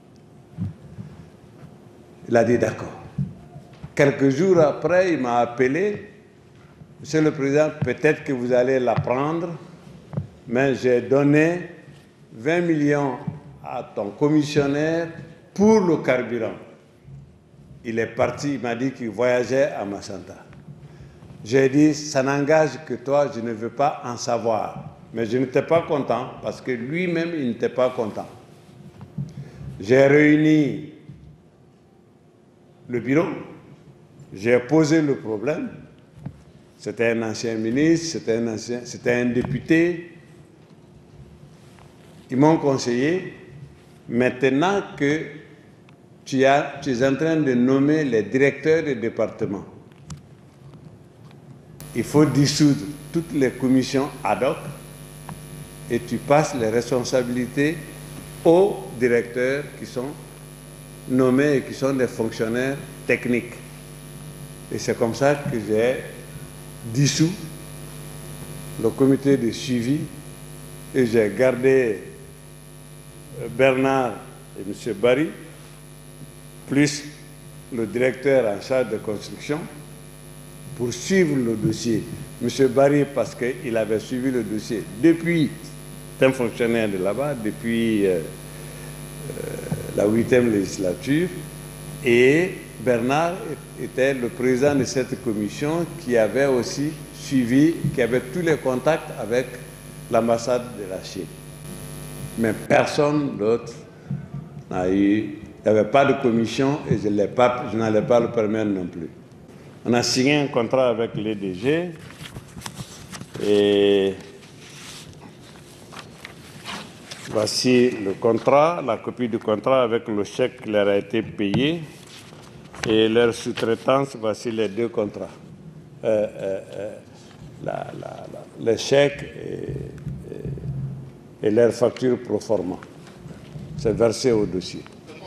Il a dit, d'accord. Quelques jours après, il m'a appelé. Monsieur le Président, peut-être que vous allez l'apprendre, mais j'ai donné vingt millions à ton commissionnaire pour le carburant. Il est parti, il m'a dit qu'il voyageait à Massanta. J'ai dit, ça n'engage que toi, je ne veux pas en savoir. Mais je n'étais pas content parce que lui-même, il n'était pas content. J'ai réuni le bureau, j'ai posé le problème. C'était un ancien ministre, c'était un, ancien, c'était un député. Ils m'ont conseillé, maintenant que tu, as, tu es en train de nommer les directeurs des départements, il faut dissoudre toutes les commissions ad hoc et tu passes les responsabilités aux directeurs qui sont nommés et qui sont des fonctionnaires techniques. Et c'est comme ça que j'ai dissous le comité de suivi et j'ai gardé Bernard et M. Barry, plus le directeur en charge de construction, pour suivre le dossier. M. Barry, parce qu'il avait suivi le dossier depuis, c'est un fonctionnaire de là-bas, depuis euh, euh, la huitième législature, et Bernard était le président de cette commission qui avait aussi suivi, qui avait tous les contacts avec l'ambassade de la Chine. Mais personne d'autre n'a eu, il n'y avait pas de commission et je n'allais pas le permettre non plus. On a signé un contrat avec l'E D G et voici le contrat, la copie du contrat avec le chèque qui leur a été payé et leur sous-traitance, voici les deux contrats. Euh, euh, euh, la, la, la, le chèque et, et, et leur facture pro forma. C'est versé au dossier.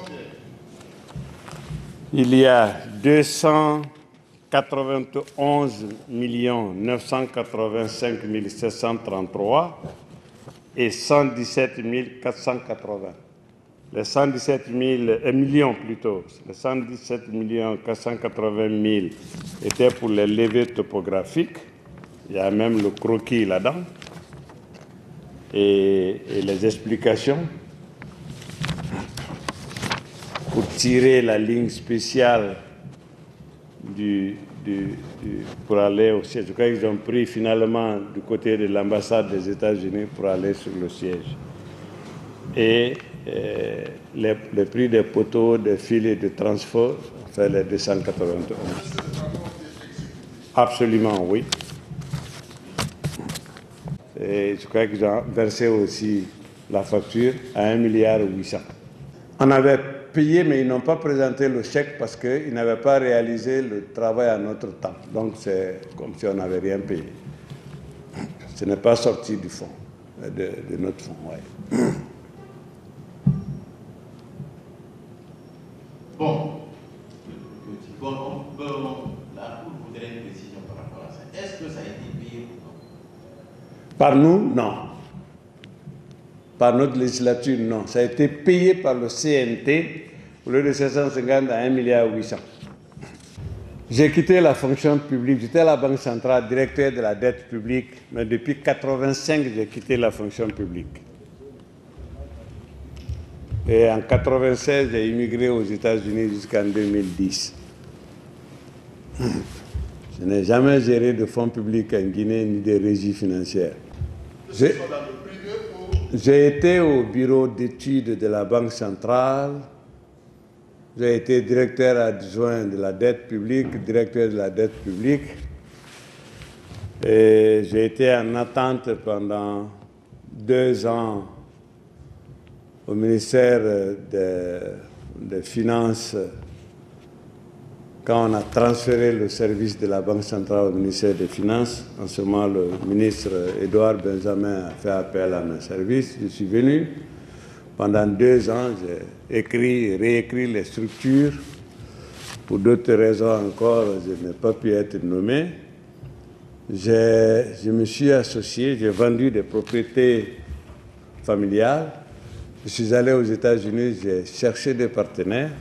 Il y a deux cent quatre-vingt-onze millions neuf cent quatre-vingt-cinq mille sept cent trente-trois et cent dix-sept mille quatre cent quatre-vingts. les cent dix-sept mille, un million plutôt, les cent dix-sept millions quatre cent quatre-vingt mille étaient pour les levées topographiques. Il y a même le croquis là-dedans. Et, et les explications pour tirer la ligne spéciale du, du, du, pour aller au siège. Je crois qu'ils ont pris finalement du côté de l'ambassade des États-Unis pour aller sur le siège. Et euh, les, les prix des poteaux, des fils et de transport, on fait les deux cent quatre-vingt-onze. Absolument, oui. Et je crois qu'ils ont versé aussi la facture à un milliard huit cents. On avait payé, mais ils n'ont pas présenté le chèque parce qu'ils n'avaient pas réalisé le travail à notre temps. Donc c'est comme si on n'avait rien payé. Ce n'est pas sorti du fonds, de, de notre fonds. Ouais. Bon, bon, on peut, la Cour voudrait une précision par rapport à ça. Est-ce que ça a été payé ou non? Par nous, non. Par notre législature, non. Ça a été payé par le C N T au lieu de sept cent cinquante à un milliard huit cents. J'ai quitté la fonction publique. J'étais à la Banque centrale, directeur de la dette publique, mais depuis mille neuf cent quatre-vingt-cinq, j'ai quitté la fonction publique. Et en mille neuf cent quatre-vingt-seize, j'ai immigré aux États-Unis jusqu'en deux mille dix. Je n'ai jamais géré de fonds publics en Guinée ni de régie financière. J'ai été au bureau d'études de la Banque centrale. J'ai été directeur adjoint de la dette publique, directeur de la dette publique. Et j'ai été en attente pendant deux ans au ministère des Finances quand on a transféré le service de la Banque centrale au ministère des Finances. En ce moment, le ministre Édouard Benjamin a fait appel à mes services. Je suis venu. Pendant deux ans, j'ai écrit et réécrit les structures. Pour d'autres raisons encore, je n'ai pas pu être nommé. Je me suis associé, j'ai vendu des propriétés familiales. Je suis allé aux États-Unis, j'ai cherché des partenaires.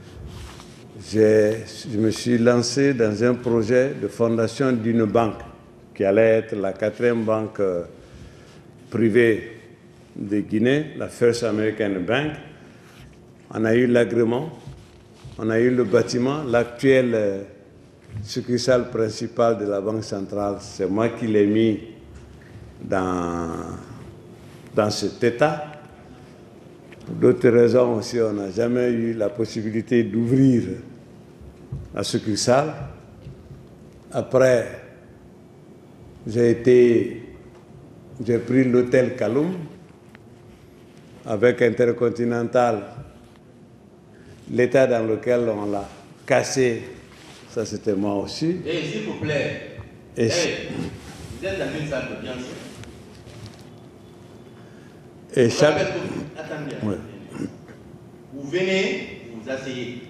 Je me suis lancé dans un projet de fondation d'une banque qui allait être la quatrième banque privée de Guinée, la First American Bank. On a eu l'agrément, on a eu le bâtiment. L'actuelle succursale principale de la Banque centrale, c'est moi qui l'ai mis dans, dans cet état. Pour d'autres raisons aussi, on n'a jamais eu la possibilité d'ouvrir la succursale. Après, j'ai été, j'ai pris l'hôtel Kaloum avec Intercontinental. L'état dans lequel on l'a cassé, ça c'était moi aussi. Et s'il vous plaît, Et hey, vous êtes dans une salle d'audience. Et chaque... Attendez, ouais. Vous venez, vous vous asseyez.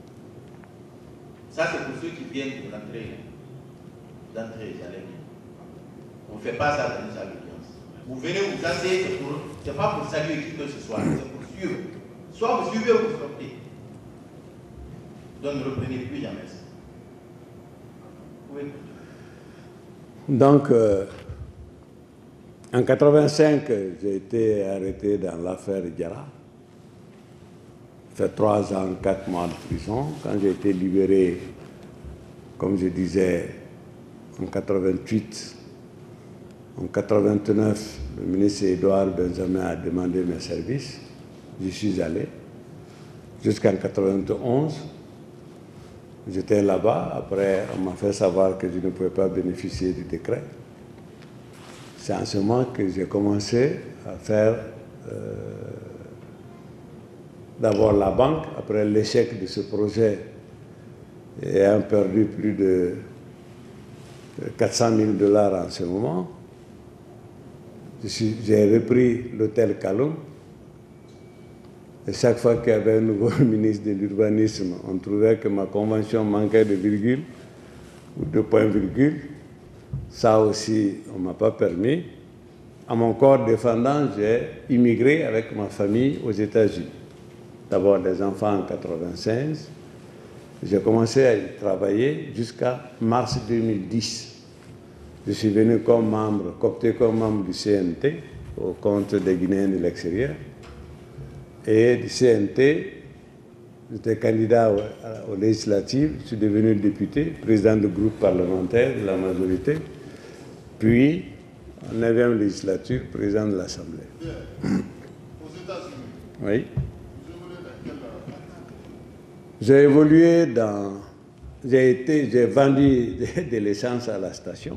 Ça, c'est pour ceux qui viennent pour l'entrée. D'entrée, j'allais dire. On ne fait pas ça dans une salle d'audience. Vous venez, vous asseyez, ce n'est pas pour saluer qui que ce soit, c'est pour suivre. Soit vous suivez ou vous sortez. Donc ne reprenez plus jamais ça. Oui. Donc, euh, en mille neuf cent quatre-vingt-cinq, j'ai été arrêté dans l'affaire Diarra. J'ai fait trois ans, quatre mois de prison. Quand j'ai été libéré, comme je disais, en mille neuf cent quatre-vingt-huit, en mille neuf cent quatre-vingt-neuf, le ministre Édouard Benjamin a demandé mes services. J'y suis allé. Jusqu'en mille neuf cent quatre-vingt-onze, j'étais là-bas. Après, on m'a fait savoir que je ne pouvais pas bénéficier du décret. C'est en ce moment que j'ai commencé à faire euh, d'abord la banque. Après l'échec de ce projet, ayant perdu plus de quatre cent mille dollars en ce moment, j'ai repris l'hôtel Kaloum. Et chaque fois qu'il y avait un nouveau ministre de l'urbanisme, on trouvait que ma convention manquait de virgule ou de point virgule. Ça aussi, on ne m'a pas permis. À mon corps défendant, j'ai immigré avec ma famille aux États-Unis. d'abord des enfants en mille neuf cent quatre-vingt-seize. J'ai commencé à y travailler jusqu'à mars deux mille dix. Je suis venu comme membre, coopté comme membre du C N T, au compte des Guinéens de l'extérieur. Et du C N T, j'étais candidat aux législatives, je suis devenu député, président du groupe parlementaire de la majorité, puis, en neuvième législature, président de l'Assemblée. Aux États-Unis, Oui. vous évoluez dans quel... J'ai évolué dans... J'ai été, j'ai vendu de, de l'essence à la station.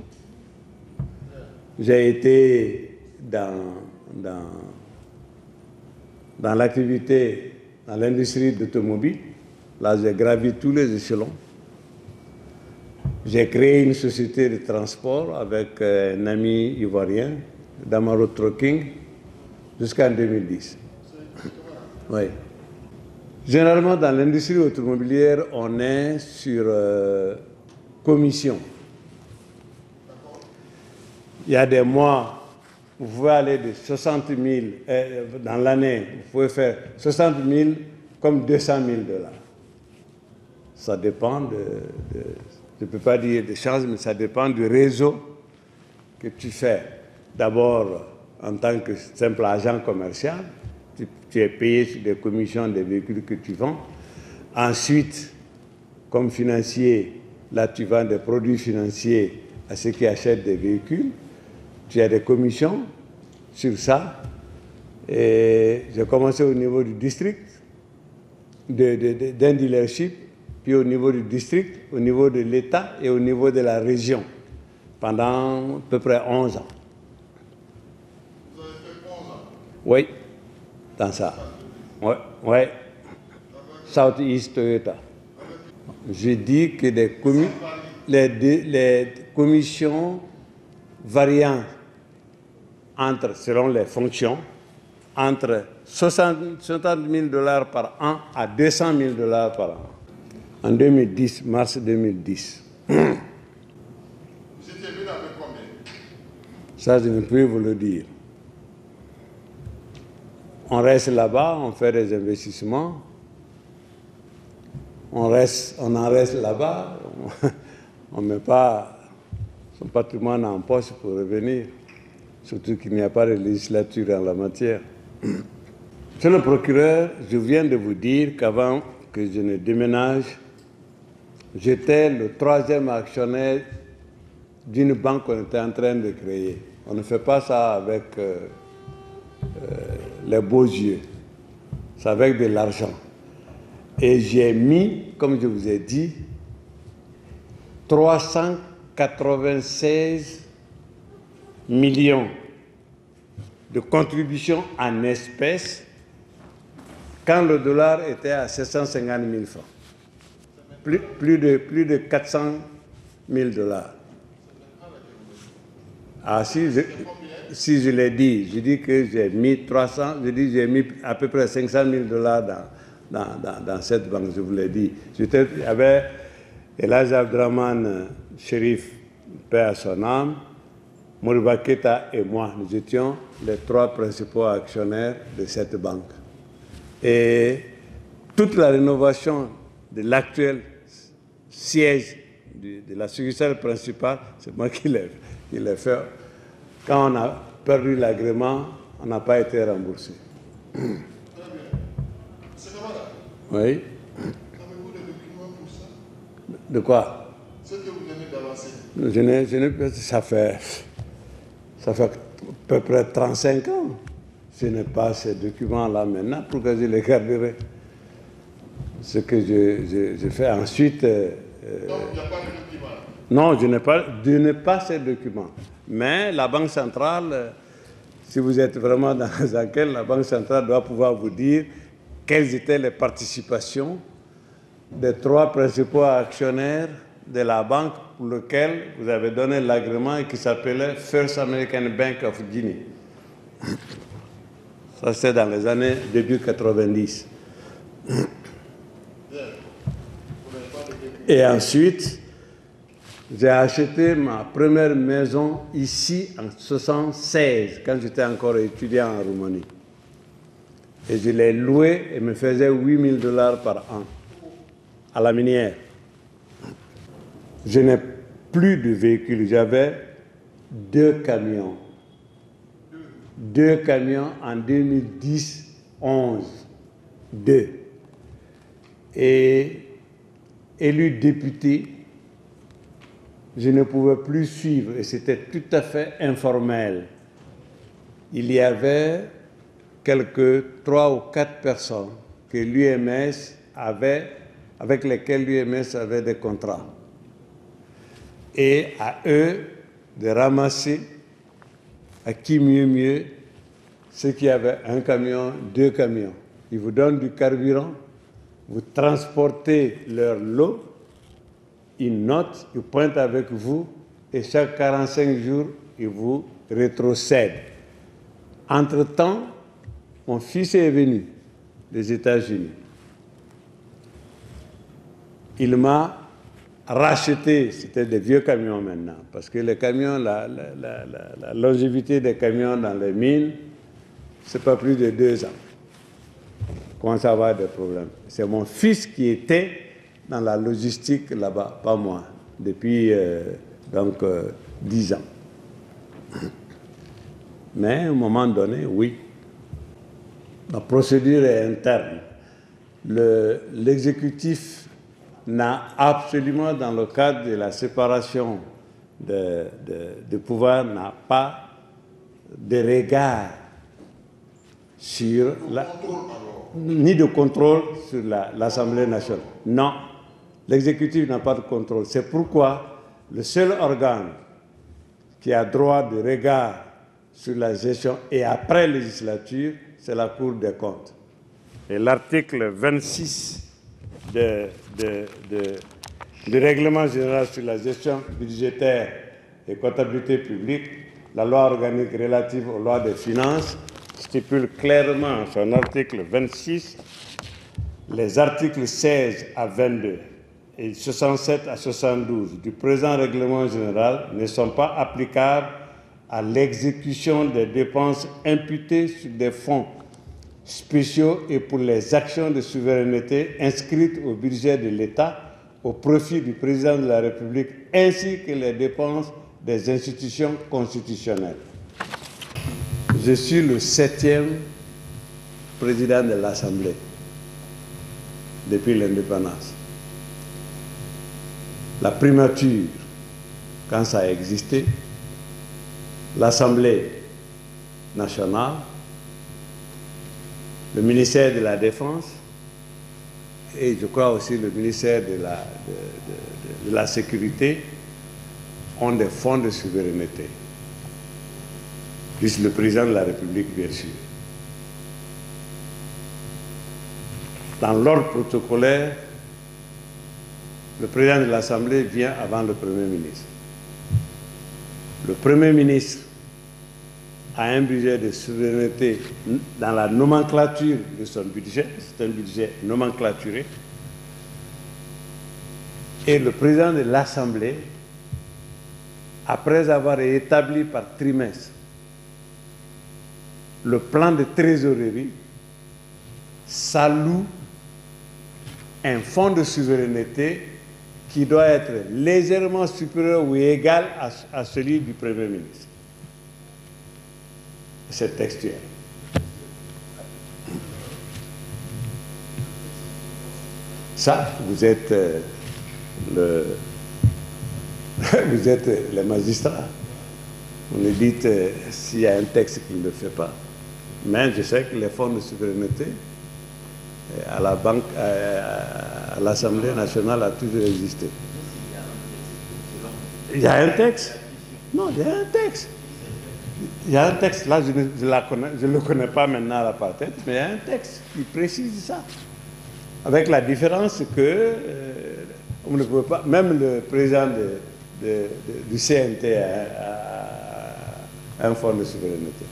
J'ai été dans, dans, dans l'activité, dans l'industrie d'automobile. Là, j'ai gravi tous les échelons. J'ai créé une société de transport avec un ami ivoirien, Damaro Trucking, jusqu'en deux mille dix. Oui. Généralement, dans l'industrie automobilière, on est sur euh, commission. Il y a des mois, vous pouvez aller de soixante mille, euh, dans l'année, vous pouvez faire soixante mille comme deux cent mille dollars. Ça dépend de, de je ne peux pas dire des choses, mais ça dépend du réseau que tu fais. D'abord, en tant que simple agent commercial, tu, tu es payé sur des commissions des véhicules que tu vends. Ensuite, comme financier, là tu vends des produits financiers à ceux qui achètent des véhicules. Tu as des commissions sur ça. Et j'ai commencé au niveau du district, de, de, de, d'un dealership, puis au niveau du district, au niveau de l'État et au niveau de la région, pendant à peu près onze ans. Vous avez fait onze ans? Oui, dans ça. Oui, oui. Southeast Toyota. Je dis que les, commis les, les commissions variant entre, selon les fonctions, entre soixante mille dollars par an à deux cent mille dollars par an. En deux mille dix, mars deux mille dix. Vous étiez venu avec combien? Ça, je ne peux vous le dire. On reste là-bas, on fait des investissements. On, reste, on en reste là-bas. On ne met pas son patrimoine en poche pour revenir. Surtout qu'il n'y a pas de législature en la matière. Monsieur le procureur, je viens de vous dire qu'avant que je ne déménage, j'étais le troisième actionnaire d'une banque qu'on était en train de créer. On ne fait pas ça avec euh, euh, les beaux yeux. C'est avec de l'argent. Et j'ai mis, comme je vous ai dit, trois cent quatre-vingt-seize millions de contributions en espèces quand le dollar était à sept cent cinquante mille francs. Plus, plus, de, plus de quatre cent mille dollars. Ah, si je, si je l'ai dit, je dis que j'ai mis trois cents, je dis j'ai mis à peu près cinq cent mille dollars dans, dans, dans, dans cette banque, je vous l'ai dit. J'étais avec Elhadji Abdraman Chérif, paix à son âme, Moriba Keïta et moi, nous étions les trois principaux actionnaires de cette banque. Et toute la rénovation de l'actuel siège de, de la succursale principale, c'est moi qui l'ai fait. Quand on a perdu l'agrément, on n'a pas été remboursé. Très bien. C'est normal. Oui. Avez-vous des documents pour ça? De quoi? Ce que vous venez d'avancer. Je n'ai, je n'ai, ça fait, ça fait à peu près trente-cinq ans. Je n'ai pas ces documents-là maintenant. Pourquoi je les garderai? Ce que je, je, je fais ensuite... Euh, Donc, il n'y a pas de documents? Non, je n'ai pas, je n'ai pas ces documents. Mais la Banque centrale, euh, si vous êtes vraiment dans laquelle, la Banque centrale doit pouvoir vous dire quelles étaient les participations des trois principaux actionnaires de la banque pour lequel vous avez donné l'agrément et qui s'appelait First American Bank of Guinea. Ça, c'est dans les années début quatre-vingt-dix. Et ensuite, j'ai acheté ma première maison ici en soixante-seize, quand j'étais encore étudiant en Roumanie. Et je l'ai loué et me faisait huit mille dollars par an à la minière. Je n'ai plus de véhicule. J'avais deux camions. Deux camions en deux mille dix onze. Deux. Et élu député, je ne pouvais plus suivre et c'était tout à fait informel. Il y avait quelques trois ou quatre personnes que l'U M S avait, avec lesquelles l'U M S avait des contrats. Et à eux de ramasser, à qui mieux mieux, ceux qui avaient un camion, deux camions. Ils vous donnent du carburant, vous transportez leur lot, ils notent, ils pointent avec vous et chaque quarante-cinq jours, ils vous rétrocèdent. Entre-temps, mon fils est venu des États-Unis. Il m'a racheté, c'était des vieux camions maintenant, parce que les camions, la, la, la, la, la longévité des camions dans les mines, c'est pas plus de deux ans. Comment ça va des problèmes? C'est mon fils qui était dans la logistique là-bas, pas moi, depuis euh, donc euh, dix ans. Mais à un moment donné, oui. La procédure est interne. Le, l'exécutif n'a absolument, dans le cadre de la séparation de, de, de pouvoir, n'a pas de regard sur la... ni de contrôle sur la, l'Assemblée nationale. Non, l'exécutif n'a pas de contrôle. C'est pourquoi le seul organe qui a droit de regard sur la gestion et après législature, c'est la Cour des comptes. Et l'article vingt-six de, de, de, du règlement général sur la gestion budgétaire et comptabilité publique, la loi organique relative aux lois des finances, stipule clairement en son article vingt-six, les articles seize à vingt-deux et soixante-sept à soixante-douze du présent règlement général ne sont pas applicables à l'exécution des dépenses imputées sur des fonds spéciaux et pour les actions de souveraineté inscrites au budget de l'État au profit du président de la République ainsi que les dépenses des institutions constitutionnelles. Je suis le septième président de l'Assemblée depuis l'indépendance. La primature, quand ça a existé, l'Assemblée nationale, le ministère de la Défense et je crois aussi le ministère de la, de, de, de la Sécurité ont des fonds de souveraineté. Plus le président de la République, bien sûr. Dans l'ordre protocolaire, le président de l'Assemblée vient avant le Premier ministre. Le Premier ministre a un budget de souveraineté dans la nomenclature de son budget, c'est un budget nomenclaturé, et le président de l'Assemblée, après avoir établi par trimestre le plan de trésorerie, s'alloue un fonds de souveraineté qui doit être légèrement supérieur ou égal à, à celui du Premier ministre. C'est textuel. Ça, vous êtes euh, le, vous êtes les magistrats. Vous me dites euh, s'il y a un texte qui ne le fait pas. Mais je sais que les fonds de souveraineté à la banque, à, à l'Assemblée nationale a toujours existé. Il y a un texte? Non, il y a un texte. Il y a un texte, là je ne je la connais, je le connais pas maintenant à la par-tête, mais il y a un texte qui précise ça. Avec la différence que euh, on ne peut pas, même le président de, de, de, du C N T a, a un fonds de souveraineté.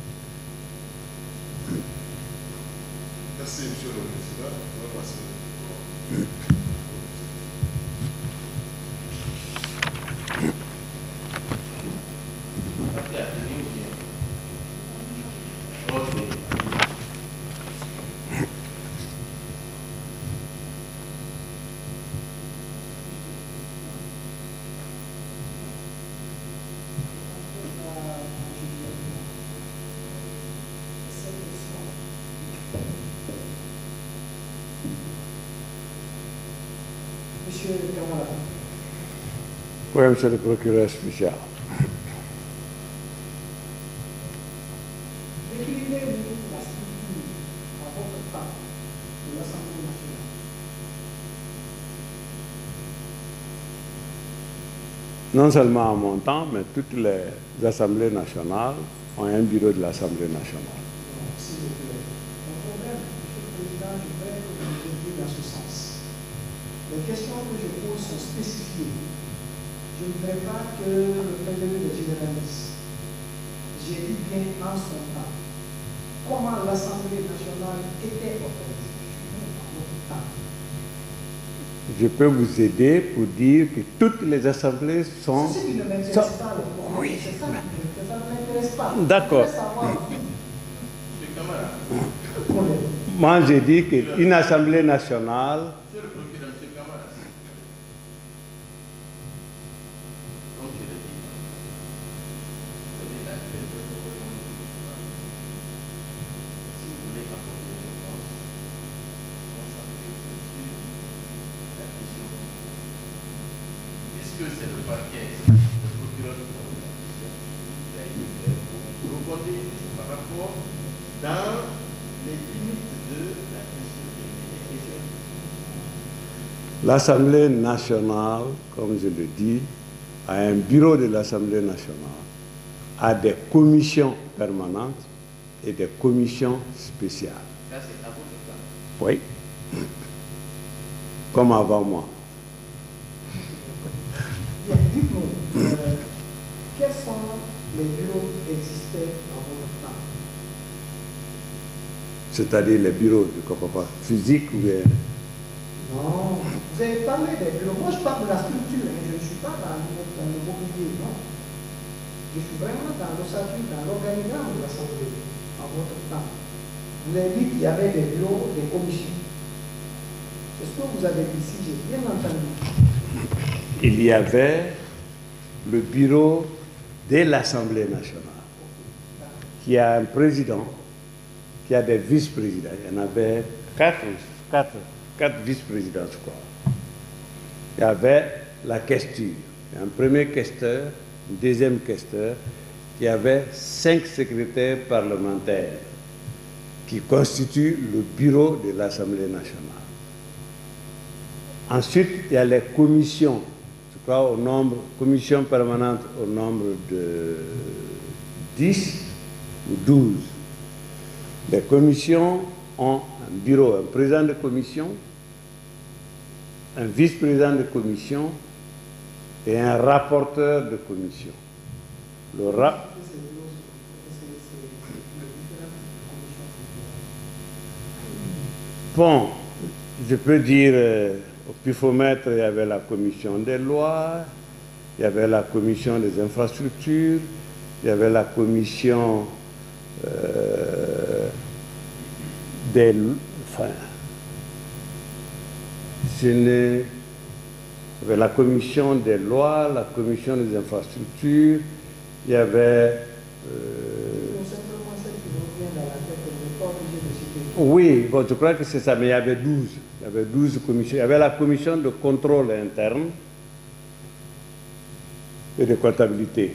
Merci, Monsieur le Président. On va passer. Monsieur Kamara. Oui, monsieur le procureur spécial. Décrivez-nous la structure à votre temps de l'Assemblée nationale. Non seulement à mon temps, mais toutes les assemblées nationales ont un bureau de l'Assemblée nationale. S'il vous plaît. Mon problème, Monsieur le Président, je voudrais que vous nous aidiez dans ce sens. Les questions que je pose sont spécifiées. Je ne voudrais pas que le président des généralistes, j'ai dit bien en son temps, comment l'Assemblée nationale était organisée à notre temps. Je peux vous aider pour dire que toutes les assemblées sont... C'est ce qui ne m'intéresse sont... pas. Le Oui. C'est ça, ça ne m'intéresse pas. D'accord. Je voudrais savoir Monsieur Kamara, le problème. Moi, j'ai dit qu'une assemblée nationale... monsieur le procureur, monsieur Kamara, donc je l'ai dit, vous avez la clé de votre monde. Si vous voulez apporter une réponse, concentrez-vous sur la question. Puisque c'est le parquet, le procureur de la question, il a été fait pour reporter par rapport dans les limites de la question des questions. L'Assemblée nationale, comme je le dis, a un bureau de l'Assemblée nationale, a des commissions permanentes et des commissions spéciales. Ça, c'est à votre temps. Oui. Comme avant moi. Bien, dites-nous, euh, quels sont les bureaux qui existaient à votre temps? C'est-à-dire les bureaux de Cocopa physique ou bien... Non, vous avez parlé des bureaux. Moi, je parle de la structure. Hein. Je ne suis pas dans le, dans le mobilier, non. Je suis vraiment dans l'ossature, dans l'organigramme de l'Assemblée à votre temps. Vous avez dit qu'il y avait des bureaux, des commissions. C'est ce que vous avez dit ici, j'ai bien entendu. Il y avait le bureau de l'Assemblée nationale, qui a un président, qui a des vice-présidents. Il y en avait quatre, quatre, quatre vice-présidents, je crois. Il y avait la questure, un premier questeur, un deuxième questeur, qui avait cinq secrétaires parlementaires qui constituent le bureau de l'Assemblée nationale. Ensuite, il y a les commissions, je crois au nombre, commissions permanentes au nombre de dix ou douze. Les commissions ont un bureau, un président de commission, un vice-président de commission et un rapporteur de commission. Le ra... Bon, je peux dire, euh, au pifomètre, il y avait la commission des lois, il y avait la commission des infrastructures, il y avait la commission euh, des... Enfin, je n'ai... Il y avait la commission des lois, la commission des infrastructures, il y avait... Euh, oui, bon, je crois que c'est ça, mais il y avait douze. Il y avait douze commissions. Il y avait la commission de contrôle interne et de comptabilité.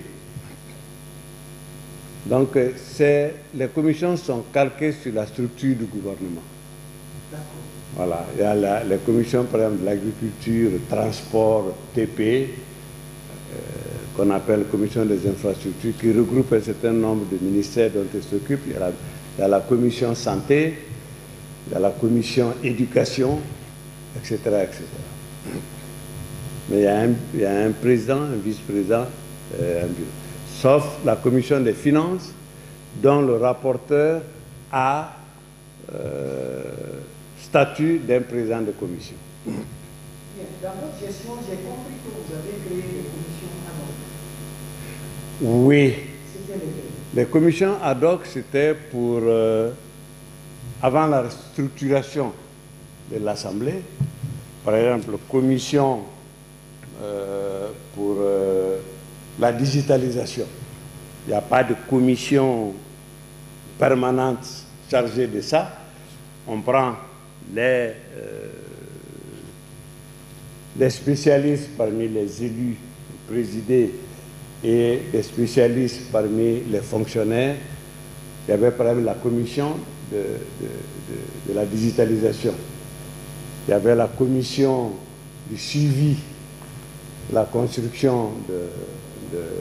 Donc, les commissions sont calquées sur la structure du gouvernement. Voilà, il y a la, les commissions, par exemple, de l'agriculture, transport, T P, euh, qu'on appelle commission des infrastructures, qui regroupe un certain nombre de ministères dont ils s'occupent. Il y a la, il y a la commission santé, il y a la commission éducation, et cetera, et cetera. Mais il y a un, il y a un président, un vice-président, euh, un bureau. Sauf la commission des finances, dont le rapporteur a euh, statut d'un président de commission. Bien, dans votre gestion, j'ai compris que vous avez créé des commissions ad hoc. Oui. C'était lesquelles? Les commissions ad hoc, c'était pour, euh, avant la structuration de l'Assemblée, par exemple, commission euh, pour euh, la digitalisation. Il n'y a pas de commission permanente chargée de ça. On prend les, euh, des spécialistes parmi les élus présidés et des spécialistes parmi les fonctionnaires. Il y avait par exemple la commission de, de, de, de la digitalisation. Il y avait la commission du suivi, la construction de, de,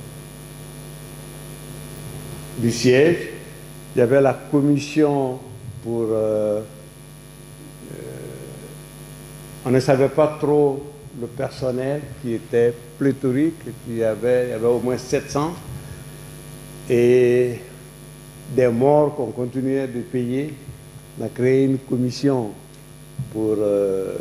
du siège. Il y avait la commission pour... Euh, euh, on ne savait pas trop le personnel qui était pléthorique, il y avait, il y avait au moins sept cents, et des morts qu'on continuait de payer. On a créé une commission pour euh,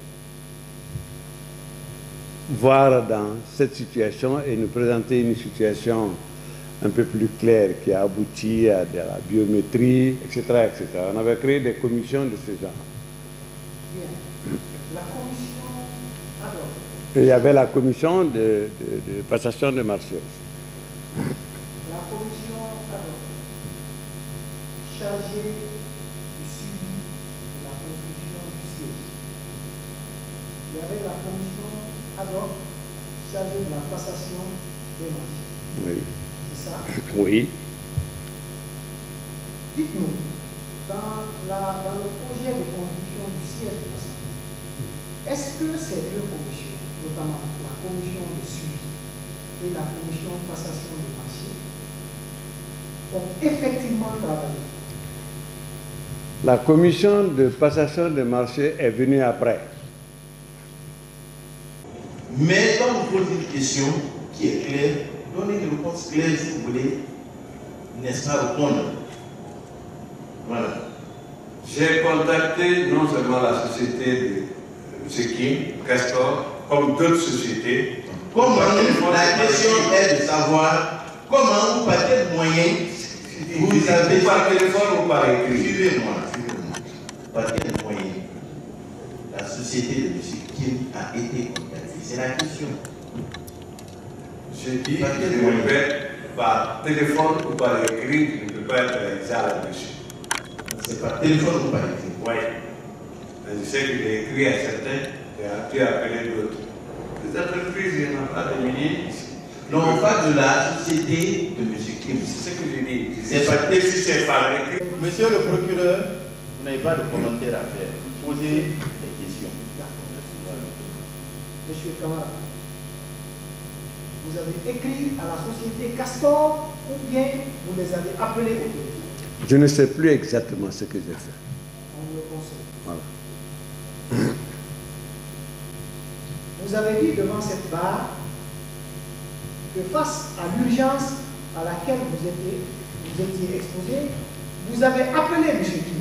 voir dans cette situation et nous présenter une situation un peu plus claire qui a abouti à de la biométrie, et cetera, et cetera. On avait créé des commissions de ce genre. Bien. La commission, alors, Et il y avait la commission de, de, de passation de marché. la commission, alors, chargée du suivi de la construction du siège. Il y avait la commission, alors, chargée de la passation des marchés. Oui. C'est ça? Oui. Dites-nous, dans, la, dans le projet de construction du siège de l'Assemblée, est-ce que ces deux commissions, notamment la commission de suivi et la commission de passation de marché, ont effectivement travaillé? La commission de passation de marché est venue après. Mais quand vous posez une question qui est claire, donnez une réponse claire si vous voulez, n'est-ce pas, répondre. Voilà. J'ai contacté non seulement la société de M. Kim, Castor, comme d'autres sociétés. Comment, la question est de savoir comment ou par quel moyen vous, vous avez... Par téléphone ou par écrit? Suivez-moi, suivez-moi. Par quel moyen la société de M. Kim a été contactée? C'est la question. J'ai dit, je me répète, par téléphone ou par écrit, je ne peux pas être exact là-dessus. C'est par téléphone ou par écrit? Oui. Mais je sais que j'ai écrit à certains et tu as appelé d'autres. Les entreprises, il n'y en a pas de milliers ici. Non, on parle de la société de M. Kim. C'est ce que je dis. C'est par téléphone. Si c'est par écrit. Monsieur le procureur, vous n'avez pas de commentaire à faire. Vous posez des questions. Monsieur Kamara, vous avez écrit à la société Castor ou bien vous les avez appelés au téléphone? Je ne sais plus exactement ce que j'ai fait. On le conseille. Voilà. Vous avez dit devant cette barre que face à l'urgence à laquelle vous étiez, vous étiez exposé, vous avez appelé M. Kim.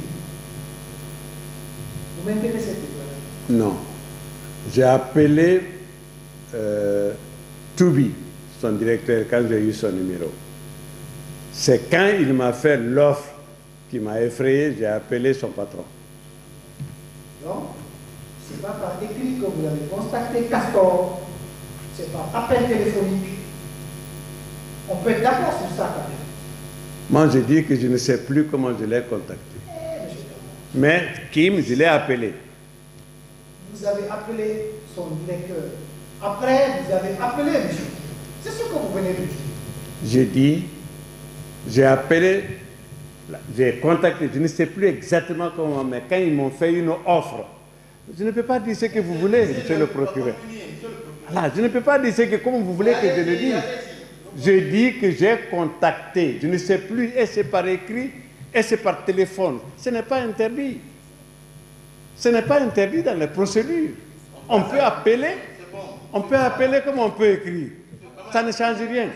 Vous maintenez cette déclaration? Non. J'ai appelé euh, Toubi, son directeur, quand j'ai eu son numéro. C'est quand il m'a fait l'offre qui m'a effrayé, j'ai appelé son patron. Donc, ce n'est pas par écrit que vous avez contacté Castor, c'est par appel téléphonique. On peut être d'accord sur ça quand même. Moi, j'ai dit que je ne sais plus comment je l'ai contacté. Eh, monsieur Kamara, Mais Kim, je l'ai appelé. vous avez appelé son directeur. Après, vous avez appelé M. Kim. C'est ce que vous venez de dire. J'ai dit, j'ai appelé, j'ai contacté, je ne sais plus exactement comment, mais quand ils m'ont fait une offre, je ne peux pas dire ce que vous voulez, monsieur le procureur. Voilà, je ne peux pas dire ce que, comme vous voulez que je le dise. Je dis que j'ai contacté, je ne sais plus, et c'est par écrit, et c'est par téléphone. Ce n'est pas interdit. Ce n'est pas interdit dans les procédures. On peut appeler, on peut appeler comme on peut écrire. Ça ne change rien.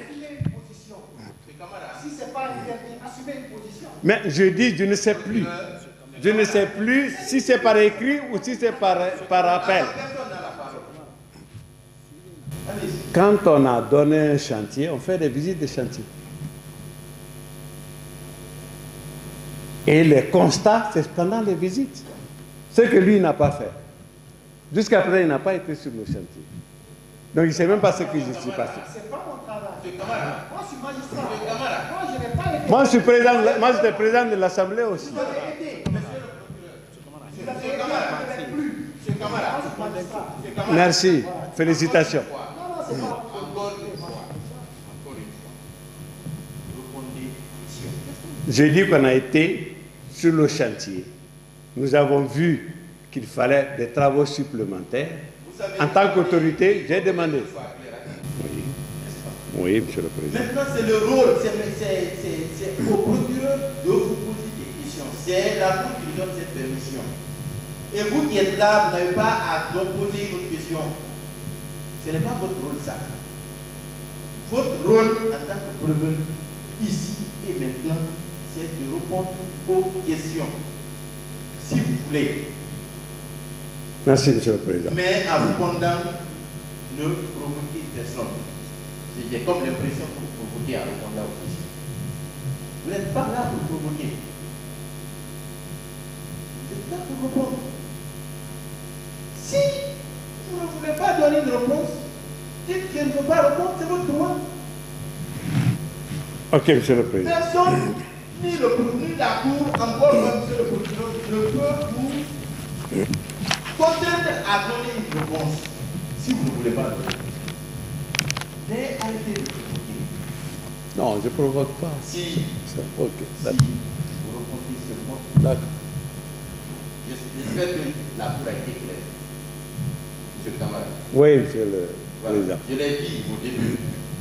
Si ce n'est pas interdit, assumez une position. Mais je dis, je ne sais plus. Je ne sais plus si c'est par écrit ou si c'est par, par appel. Quand on a donné un chantier, on fait des visites de chantier. Et les constats, c'est pendant les visites. Ce que lui n'a pas fait. Jusqu'à présent, il n'a pas été sur le chantier. Donc il ne sait même pas ce que je suis passé. C'est pas mon travail. Moi, je suis magistrat. Moi, je n'ai pas été. Moi, je suis président, moi, j'étais président de l'Assemblée aussi. Vous avez aidé. Vous avez aidé, vous n'avez plus. Camara, Merci. Félicitations. Encore une fois, encore une fois, répondez question. J'ai dit qu'on a été sur le chantier. Nous avons vu qu'il fallait des travaux supplémentaires. En tant qu'autorité, j'ai demandé. Oui. Oui, monsieur le Président. Maintenant, c'est le rôle, c'est au procureur de vous poser des questions. C'est la Cour qui donne cette permission. Et vous qui êtes là, vous n'avez pas à poser une autre question. Ce n'est pas votre rôle, ça. Votre rôle en tant que procureur, ici et maintenant, c'est de répondre aux questions. Si vous voulez. Merci, monsieur le Président. Mais en répondant, ne provoquez personne. J'ai comme l'impression que vous provoquez en répondant aux questions. Vous n'êtes pas là pour provoquer. Vous êtes là pour répondre. Si vous ne voulez pas donner de réponse, dites que je ne veux pas répondre, c'est votre droit. Ok, monsieur le Président. Personne, ni le ni la Cour, encore même monsieur le procureur, ne peut vous contraindre à donner une réponse si vous ne voulez pas donner. Mais arrêtez de provoquer. Non, je ne provoque pas. Si, Ok, si d'accord. vous répondez seulement, D'accord. j'espère que la Cour a été claire. Monsieur le camarade. Oui, monsieur le Voilà. Président. Je l'ai dit au début.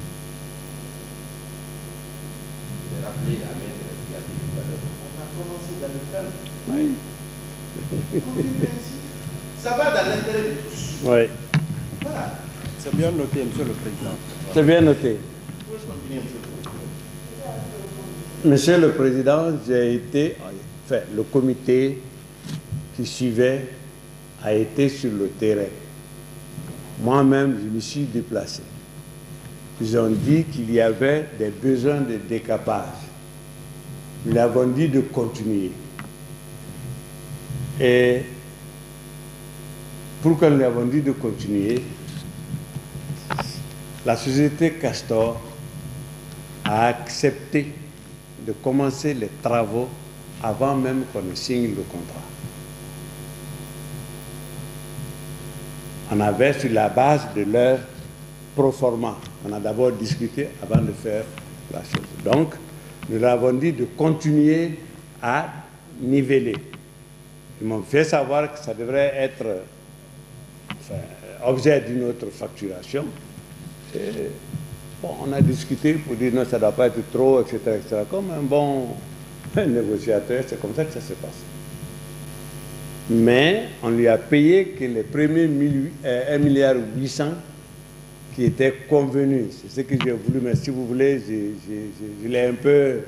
Je l'ai rappelé à maître qui a dit tout à l'heure. On a commencé dans le calme. Oui. Continuez ainsi. Ça va dans l'intérêt de tous. Oui. Voilà. C'est bien noté, monsieur le Président. C'est bien noté. Vous pouvez continuer, monsieur le président. Monsieur le Président, j'ai été, enfin, le comité qui suivait a été sur le terrain. Moi-même, je me suis déplacé. Ils ont dit qu'il y avait des besoins de décapage. Nous avons dit de continuer. Et pourquoi nous avons dit de continuer? La société Castor a accepté de commencer les travaux avant même qu'on ne signe le contrat. On avait sur la base de leur proforma. On a d'abord discuté avant de faire la chose. Donc, nous leur avons dit de continuer à niveler. Ils m'ont fait savoir que ça devrait être enfin, objet d'une autre facturation. Et, bon, on a discuté pour dire non, ça ne doit pas être trop, et cetera, et cetera. Comme un bon négociateur, c'est comme ça que ça se passe. Mais on lui a payé que les premiers un milliard huit cents qui étaient convenus. C'est ce que j'ai voulu, mais si vous voulez, je, je, je, je l'ai un peu... Euh,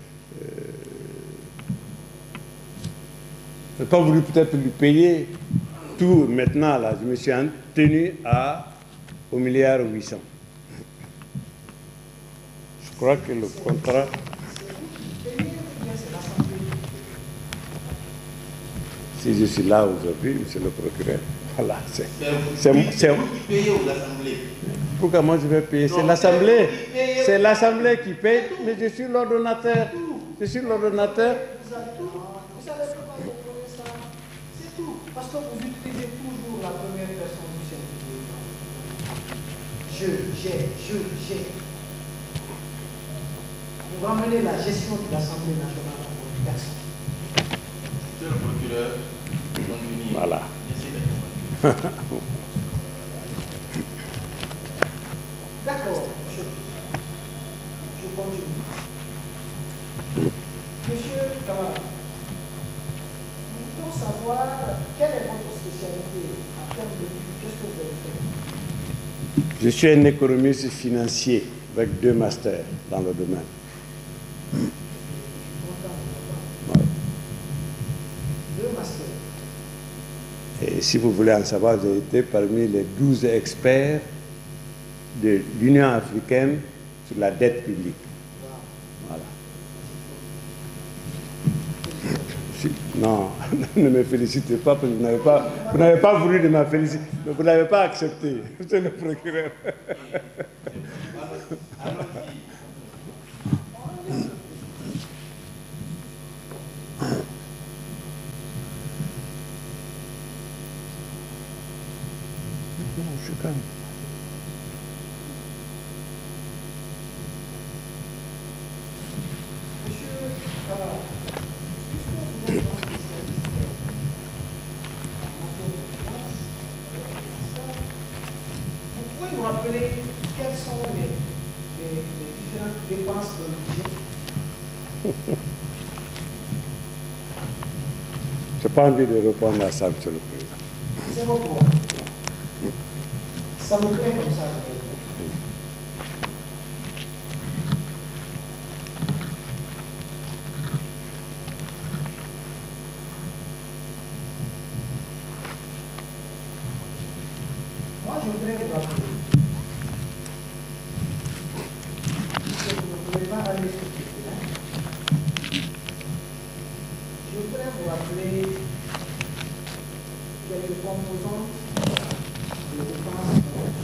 je n'ai pas voulu peut-être lui payer tout maintenant, là. Je me suis tenu à, au milliard huit cents. Je crois que le contrat... Si je suis là aujourd'hui, monsieur le procureur, voilà, c'est... C'est vous qui payez ou l'Assemblée? Pourquoi moi je vais payer? C'est l'Assemblée. C'est l'Assemblée qui paye, mais je suis l'ordonnateur. Je suis l'ordonnateur. Vous savez pourquoi vous prenez ça? C'est tout. Parce que vous utilisez toujours la première personne du singulier. Je, j'ai, je, j'ai. Vous ramenez la gestion de l'Assemblée nationale à votre personne. Monsieur le procureur, voilà. D'accord, je, je continue. Monsieur Kamara, nous voulons savoir quelle est votre spécialité en termes de qu'est-ce que vous avez fait? Je suis un économiste financier avec deux masters dans le domaine. Ouais. Deux masters. Et si vous voulez en savoir, j'ai été parmi les douze experts de l'Union africaine sur la dette publique. Voilà. Non, ne me félicitez pas parce que vous n'avez pas, vous n'avez pas voulu de ma féliciter. Vous n'avez pas accepté, monsieur le procureur. je suis calme. Vous pouvez nous rappeler quelles sont les, les, les différentes dépenses de le budget? Je n'ai pas envie de répondre à ça, Monsieur le Président. C'est votre droit. Ça me plaît comme ça. Moi, je voudrais vous rappeler que vous ne pouvez pas aller sur ce terrain. Je voudrais vous rappeler quelques composantes de dépenses.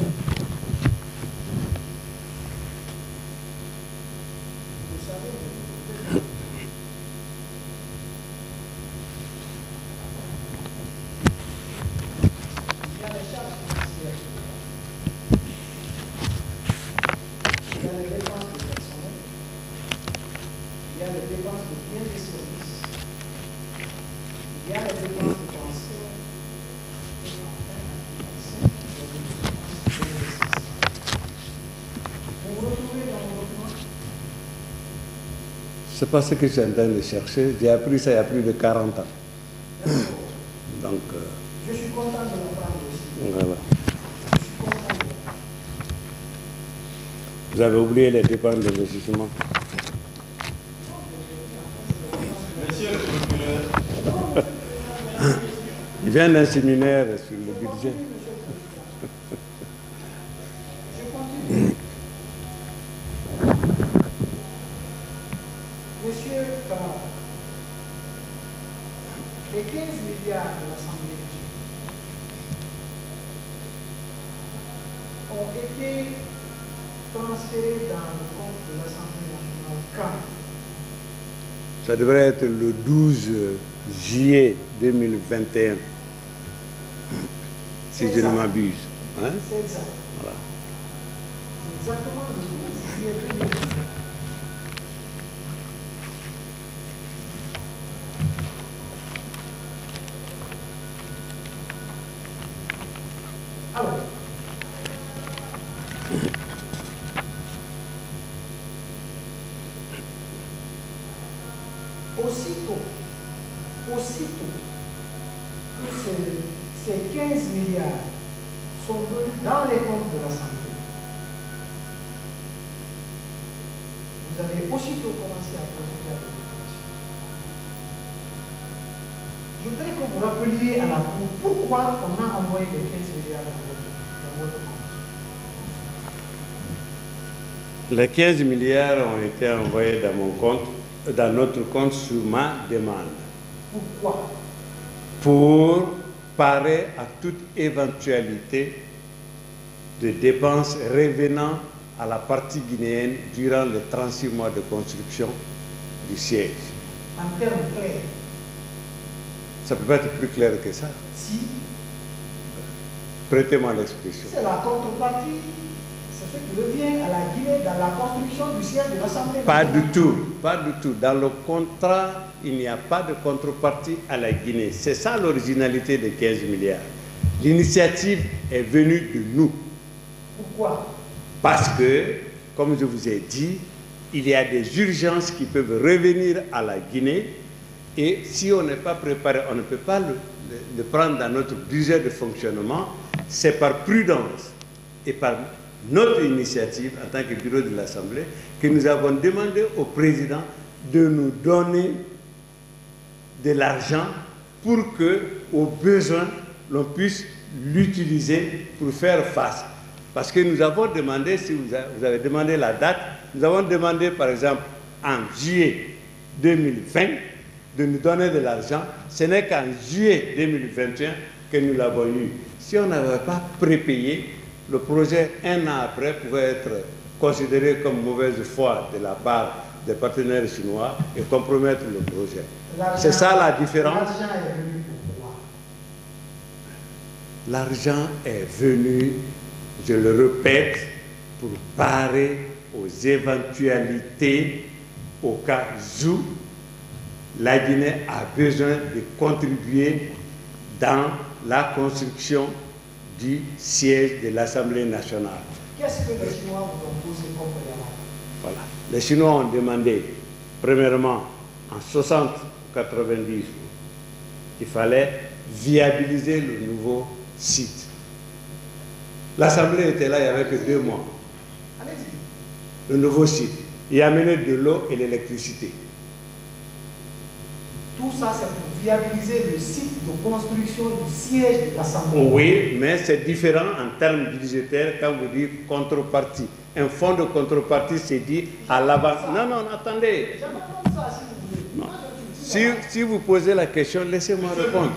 Vous savez, il y a les charges financières, il y a les dépenses de personnel, il y a les dépenses de biens et services, il y a les dépenses de transfert. C'est pas ce que je suis en train de chercher. J'ai appris ça il y a plus de quarante ans. Donc, euh, Je suis content de l'apprendre aussi. voilà. Je suis content de l'apprendre. Vous avez oublié les dépenses d'investissement. Monsieur le procureur, Il vient d'un séminaire sur le budget. Je continue. Monsieur Kamara, les quinze milliards de l'Assemblée nationale ont été transférés dans le compte de l'Assemblée nationale quand? Ça devrait être le douze juillet deux mille vingt et un, si je ne m'abuse. Hein? C'est exact. Voilà. C'est exactement le douze juillet deux mille vingt et un. Alors, aussitôt, aussitôt que ces, ces quinze milliards sont venus dans les comptes de l'Assemblée, vous avez aussitôt commencé à procéder à l'opération. Je voudrais que vous rappeliez à la Cour pourquoi on a envoyé les quinze milliards dans votre, dans votre compte. Les quinze milliards ont été envoyés dans mon compte, dans notre compte sur ma demande. Pourquoi? Pour parer à toute éventualité de dépenses revenant à la partie guinéenne durant les trente-six mois de construction du siège. En termes clairs, Ça ne peut pas être plus clair que ça. si Prêtez-moi l'expression. c'est la contrepartie, c'est ce qui revient à la Guinée dans la construction du siège de l'Assemblée Pas nationale. du tout, pas du tout. Dans le contrat, il n'y a pas de contrepartie à la Guinée. C'est ça l'originalité des quinze milliards. L'initiative est venue de nous. Pourquoi? Parce que, comme je vous ai dit, il y a des urgences qui peuvent revenir à la Guinée et si on n'est pas préparé, on ne peut pas le, le, le prendre dans notre budget de fonctionnement. C'est par prudence et par notre initiative en tant que bureau de l'Assemblée que nous avons demandé au président de nous donner de l'argent pour que, au besoin, l'on puisse l'utiliser pour faire face. Parce que nous avons demandé, si vous avez demandé la date, nous avons demandé par exemple en juillet deux mille vingt de nous donner de l'argent. Ce n'est qu'en juillet deux mille vingt et un que nous l'avons eu. Si on n'avait pas prépayé, le projet un an après pouvait être considéré comme mauvaise foi de la part des partenaires chinois et compromettre le projet. C'est ça la différence. L'argent est venu pour L'argent est venu, je le répète, pour parer aux éventualités au cas où la Guinée a besoin de contribuer dans la construction du siège de l'Assemblée nationale. Qu'est-ce que les Chinois vous ont posé comme préalable? Voilà. Les Chinois ont demandé, premièrement, en soixante quatre-vingt-dix, il fallait viabiliser le nouveau site. L'Assemblée était là, il n'y avait que deux mois. Le nouveau site. Il a amené de l'eau et l'électricité. Tout ça, c'est pour viabiliser le site de construction du siège de l'Assemblée. Oui, mais c'est différent en termes budgétaires quand vous dites contrepartie. Un fonds de contrepartie, c'est dit à l'avance. Non, non, attendez. Non. Si, si vous posez la question, laissez-moi répondre.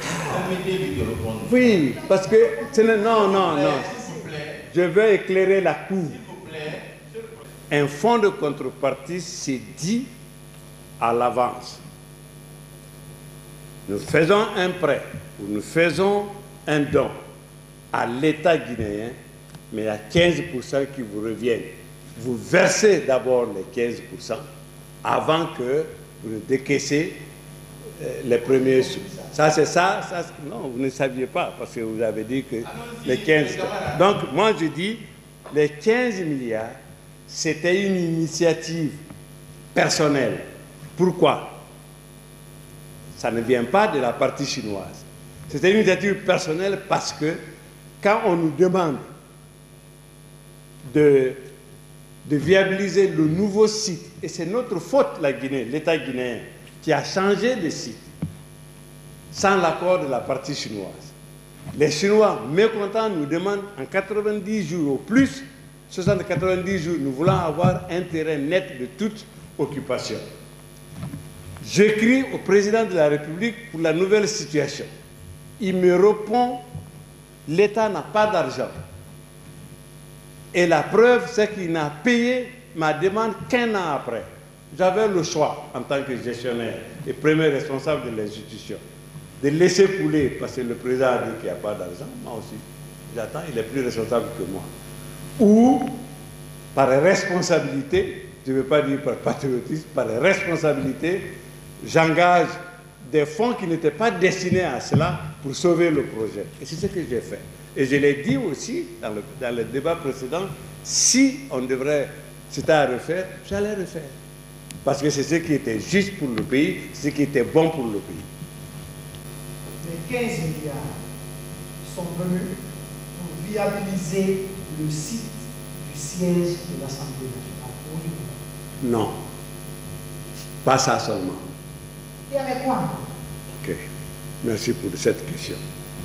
Oui, parce que... Non, non, non. Je veux éclairer la cour. Un fonds de contrepartie, c'est dit à l'avance. Nous faisons un prêt ou nous faisons un don à l'État guinéen, mais à quinze pour cent qui vous reviennent. Vous versez d'abord les quinze pour cent avant que vous ne décaissiez euh, les premiers sous. Ça, c'est ça, ça. Non, vous ne saviez pas parce que vous avez dit que les quinze. Donc, moi, je dis, les quinze milliards, c'était une initiative personnelle. Pourquoi? Ça ne vient pas de la partie chinoise. C'était une initiative personnelle parce que quand on nous demande de, de viabiliser le nouveau site, et c'est notre faute, la Guinée, l'État guinéen, qui a changé de site sans l'accord de la partie chinoise. Les Chinois, mécontents, nous demandent en quatre-vingt-dix jours au plus, soixante à quatre-vingt-dix jours, nous voulons avoir un terrain net de toute occupation. J'écris au président de la République pour la nouvelle situation. Il me répond, l'État n'a pas d'argent. Et la preuve, c'est qu'il n'a payé ma demande qu'un an après. J'avais le choix, en tant que gestionnaire et premier responsable de l'institution, de laisser couler, parce que le président a dit qu'il n'y a pas d'argent. Moi aussi, j'attends, il est plus responsable que moi. Ou, par responsabilité, je ne veux pas dire par patriotisme, par responsabilité, j'engage des fonds qui n'étaient pas destinés à cela pour sauver le projet. Et c'est ce que j'ai fait. Et je l'ai dit aussi dans le, dans le débat précédent, si on devrait, c'était à refaire, j'allais refaire. Parce que c'est ce qui était juste pour le pays, ce qui était bon pour le pays. Les quinze milliards sont venus pour viabiliser le site du siège de l'Assemblée nationale. Non, pas ça seulement. Et avec quoi? Ok, merci pour cette question.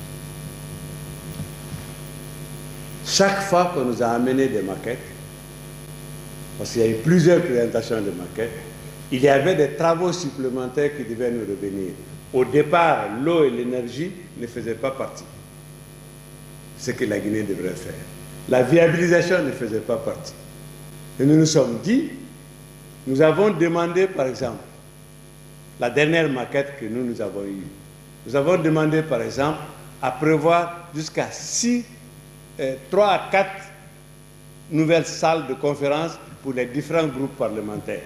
Chaque fois qu'on nous a amené des maquettes, parce qu'il y a eu plusieurs présentations de maquettes, il y avait des travaux supplémentaires qui devaient nous revenir. Au départ, l'eau et l'énergie ne faisaient pas partie. Ce que la Guinée devrait faire. La viabilisation ne faisait pas partie. Et nous nous sommes dit, nous avons demandé, par exemple, la dernière maquette que nous, nous avons eue, nous avons demandé, par exemple, à prévoir jusqu'à six, euh, trois à quatre nouvelles salles de conférence pour les différents groupes parlementaires.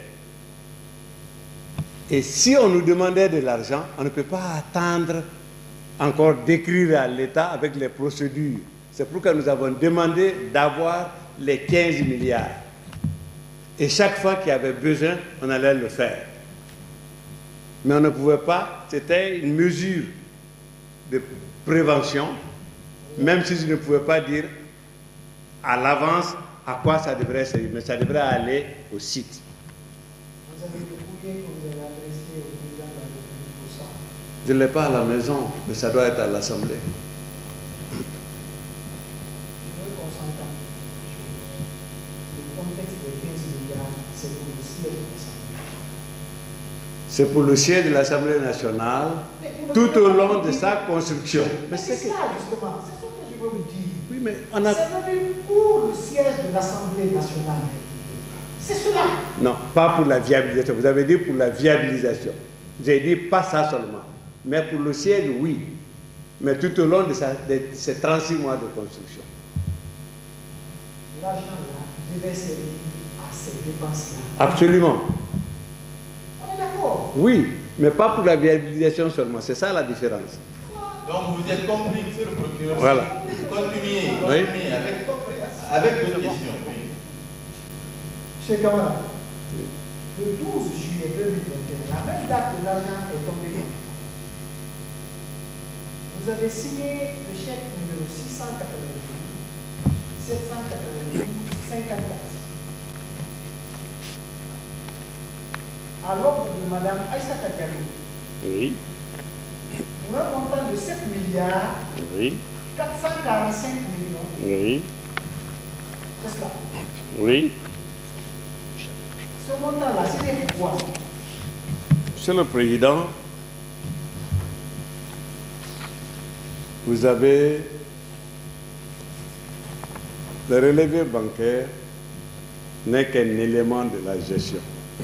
Et si on nous demandait de l'argent, on ne peut pas attendre encore d'écrire à l'État avec les procédures. C'est pourquoi nous avons demandé d'avoir les quinze milliards. Et chaque fois qu'il y avait besoin, on allait le faire. Mais on ne pouvait pas, c'était une mesure de prévention, même si je ne pouvais pas dire à l'avance à quoi ça devrait servir, mais ça devrait aller au site. Vous avez le courrier que vous avez adressé au président de la République pour ça? Je ne l'ai pas à la maison, mais ça doit être à l'Assemblée. Je veux qu'on s'entende. Le contexte des quinze milliards, c'est pour le siège de l'Assemblée. C'est pour le siège de l'Assemblée nationale tout au long de sa construction. Mais c'est ça, justement. C'est ce que je veux vous dire. Oui, mais on a... C'est venu pour le siège de l'Assemblée nationale. C'est cela. Non, pas pour la viabilisation. Vous avez dit pour la viabilisation. J'ai dit pas ça seulement. Mais pour le siège, oui. mais tout au long de, sa, de ces trente-six mois de construction. L'argent là devait servir à ces dépenses-là. Absolument. On est d'accord. Oui, mais pas pour la viabilisation seulement. C'est ça la différence. Donc vous êtes compris, monsieur le procureur. Voilà. Continuez, continuez Oui. avec, avec d'autres questions. Monsieur Kamara, le douze juillet deux mille vingt et un, la même date de l'argent est tombée. Vous avez signé le chèque numéro six cent quatre-vingt-douze, sept cent quatre-vingt-douze, cinquante-quatre. À l'ordre de Mme Aïssata Diallo. Oui. Pour un montant de sept milliards, Oui. quatre cent quarante-cinq millions. Oui. C'est cela. Oui. Ce montant-là, c'est quoi? Monsieur le Président, vous avez le relevé bancaire n'est qu'un élément de la gestion.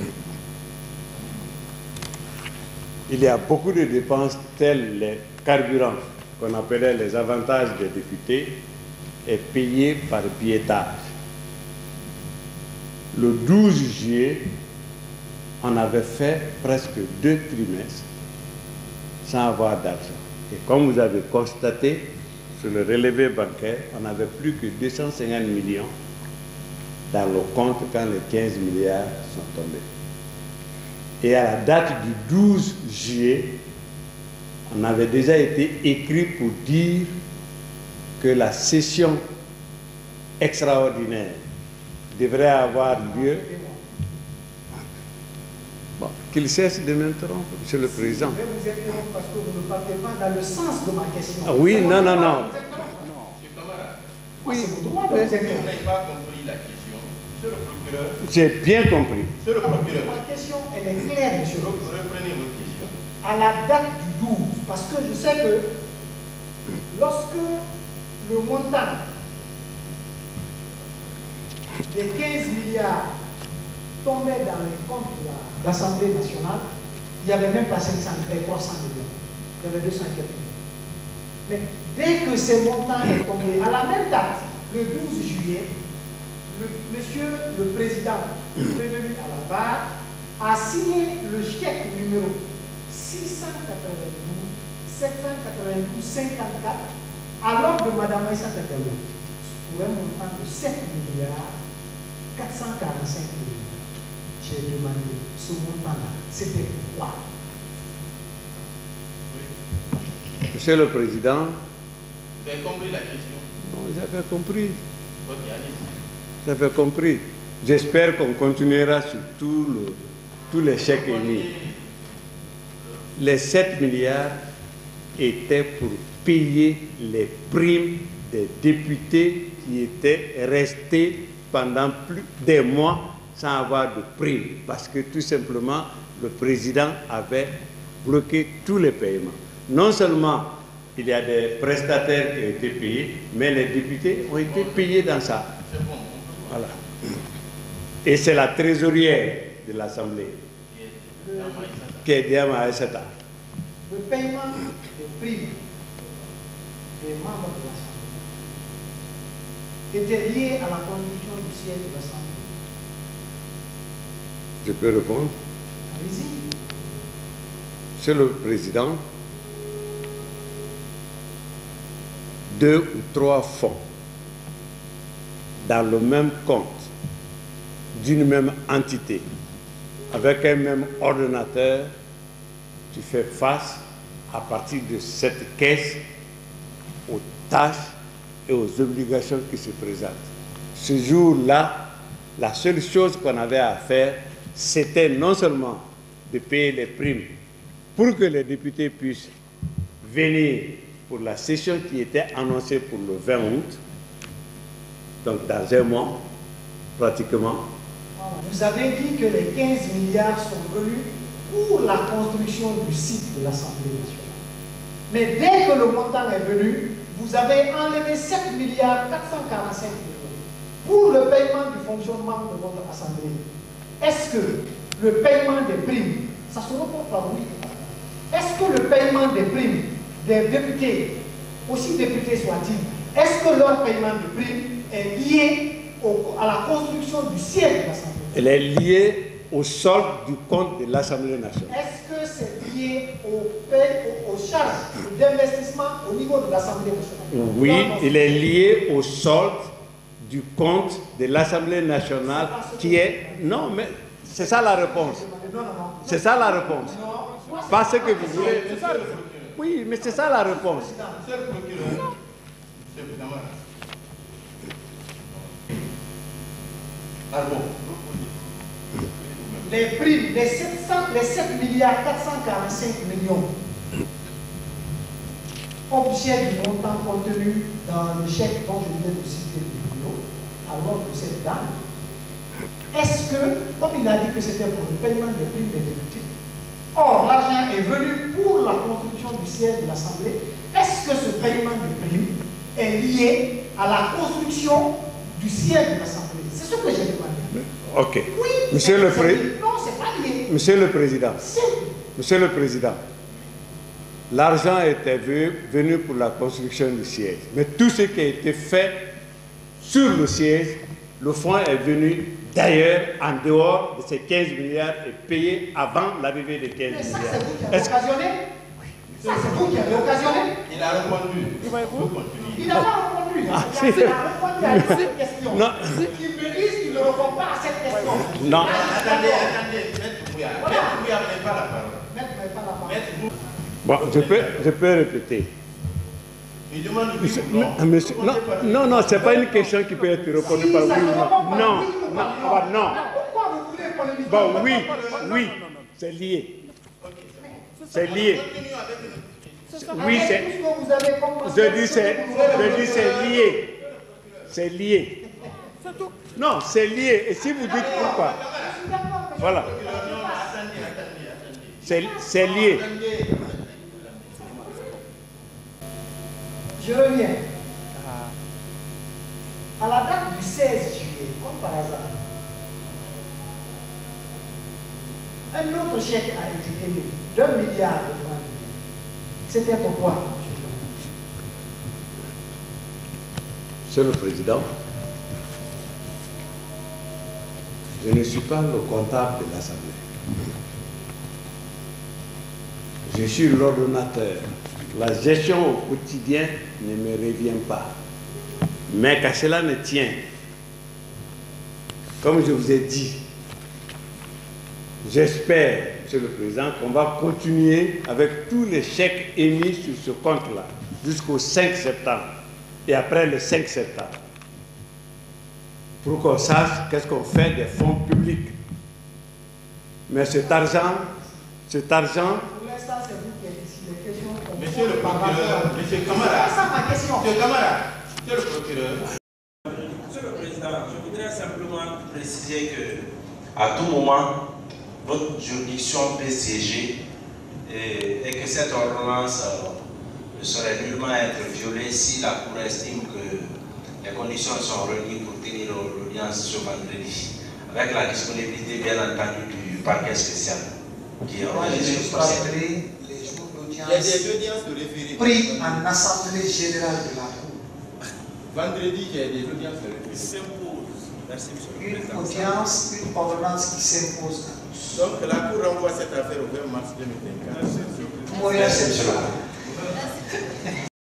Il y a beaucoup de dépenses telles les carburants qu'on appelait les avantages des députés et payés par piétage. Le douze juillet, on avait fait presque deux trimestres sans avoir d'argent. Et comme vous avez constaté, sur le relevé bancaire, on n'avait plus que deux cent cinquante millions dans le compte quand les quinze milliards sont tombés. Et à la date du douze juillet, on avait déjà été écrit pour dire que la session extraordinaire devrait avoir lieu. Bon, qu'il cesse de m'interrompre, Monsieur le Président. Je vais vous interrompre parce que vous ne partez pas dans le sens de ma question. Ah oui, non, non, non. Oui, c'est votre droit de Vous vous n'avez interrompre. pas compris la question. Monsieur le procureur. J'ai bien compris. Monsieur le procureur. Ma question, elle est claire, monsieur. Reprenez votre question. À la date du douze, parce que je sais que lorsque le montant des quinze milliards tombait dans les comptes de l'Assemblée nationale, il n'y avait même pas cinq cents, il y avait trois cents millions. Il y avait deux cent quelques millions. Mais dès que ces montants sont tombés, à la même date, le douze juillet, le, monsieur le président, prévenu à la barre, a signé le chèque numéro six cent quatre-vingt-douze, sept cent quatre-vingt-douze, cinquante-quatre à l'ordre de Mme Aïssata Diallo pour un montant de sept milliards quatre cent quarante-cinq millions. J'ai demandé ce montant-là, c'était quoi? Monsieur le Président. Vous avez compris la question? Non, j'avais compris. Ok, allez-y. J'avais compris. J'espère qu'on continuera sur tout le, tous les chèques émis. Les sept milliards étaient pour payer les primes des députés qui étaient restés pendant plus des mois sans avoir de primes. Parce que tout simplement, le président avait bloqué tous les paiements. Non seulement il y a des prestataires qui ont été payés, mais les députés ont été payés dans ça. Voilà. Et c'est la trésorière de l'Assemblée qui est Diama Aïssata. Le paiement des primes des membres de l'Assemblée était lié à la constitution du siège de l'Assemblée. Je peux répondre? Allez-y. Monsieur le Président, deux ou trois fonds dans le même compte d'une même entité, avec un même ordonnateur, tu fais face à partir de cette caisse aux tâches et aux obligations qui se présentent. Ce jour-là, la seule chose qu'on avait à faire, c'était non seulement de payer les primes pour que les députés puissent venir pour la session qui était annoncée pour le vingt août, donc dans un mois, pratiquement. Vous avez dit que les quinze milliards sont venus pour la construction du site de l'Assemblée nationale. Mais dès que le montant est venu, vous avez enlevé sept milliards quatre cent quarante-cinq millions pour le paiement du fonctionnement de votre Assemblée. Est-ce que le paiement des primes, ça se reporte par oui, est-ce que le paiement des primes des députés aussi députés soient-ils, est-ce que leur paiement de prime est lié au, à la construction du siège de l'Assemblée? Elle est liée au solde du compte de l'Assemblée nationale. Est-ce que c'est lié aux, aux, aux charges d'investissement au niveau de l'Assemblée nationale? Oui, il est lié au solde du compte de l'Assemblée nationale qui est... Non, mais c'est ça la réponse. C'est ça la réponse. Pas ce que vous voulez. Oui, mais c'est ça la réponse. Les primes, les, sept cents, les sept milliards quatre cent quarante-cinq millions, objet du montant contenu dans le chèque dont je viens de citer le bureau, alors que cette dame, est-ce que, comme il a dit que c'était pour le paiement des primes des députés, or l'argent est venu pour la construction du siège de l'Assemblée, est-ce que ce paiement de primes est lié à la construction du siège de l'Assemblée? C'est ce que j'ai demandé. Ok. Oui, Monsieur le Président. Non, c'est pas lié. Monsieur le Président. Monsieur le Président. L'argent était venu pour la construction du siège. Mais tout ce qui a été fait sur le siège, le fonds est venu d'ailleurs en dehors de ces quinze milliards et payé avant l'arrivée des quinze Mais ça, milliards. c'est vous qui avez occasionné. Ça, c'est vous qui avez occasionné. Il a répondu. Il n'a pas répondu. Il a répondu à cette question. Non. Il me dit qu'il ne répond pas à cette question. Non. Attendez, attendez, Maître Bouya. Maître Bouya n'a pas la parole. Maître n'a pas la parole. Maître Bouya. Bon, je peux, je peux répéter. Il demande oui Monsieur, ou non. monsieur, non, non, non, ce n'est pas une question qui peut être répondue Si, par oui ça ou se non. répond par Non, oui ou non, par ah, non. Pourquoi vous voulez polémiquer? Bon, oui, oui, c'est lié. C'est lié. Oui, c'est. Je dis c'est, je dis c'est lié. C'est lié. Non, c'est lié. Et si vous dites pourquoi, voilà. C'est lié. Je reviens. À la date du seize juillet, comme par hasard, un autre chèque a été émis d'un milliard de francs. C'était pourquoi? Monsieur le Président, je ne suis pas le comptable de l'Assemblée. Je suis l'ordonnateur. La gestion au quotidien ne me revient pas. Mais qu'à cela ne tient, comme je vous ai dit, j'espère, Monsieur le Président, qu'on va continuer avec tous les chèques émis sur ce compte-là jusqu'au cinq septembre et après le cinq septembre, pour qu'on sache qu'est-ce qu'on fait des fonds publics. Mais cet argent, cet argent... Pour l'instant, c'est vous qui êtes ici. Les questions qu'on Monsieur le pose par procureur, rapport- monsieur C'est Camara. pas ça ma question. Monsieur Camara, monsieur le procureur. Monsieur le Président, je voudrais simplement préciser que à tout moment, votre juridiction peut siéger et, et que cette ordonnance euh, ne saurait nullement être violée si la Cour estime que les conditions sont réunies pour tenir l'audience ce vendredi, avec la disponibilité bien entendu du parquet spécial qui est enregistré sur ce procès. Les jours Il y a d'audience des audiences de référé. pris en Assemblée générale de la Cour. Vendredi, il y a des audiences de référé. S'impose. Merci, Monsieur le Une Président. audience, une ordonnance qui s'impose à tous. Donc la Cour renvoie cette affaire au vingt mars deux mille vingt-quatre. Moyen exceptionnel.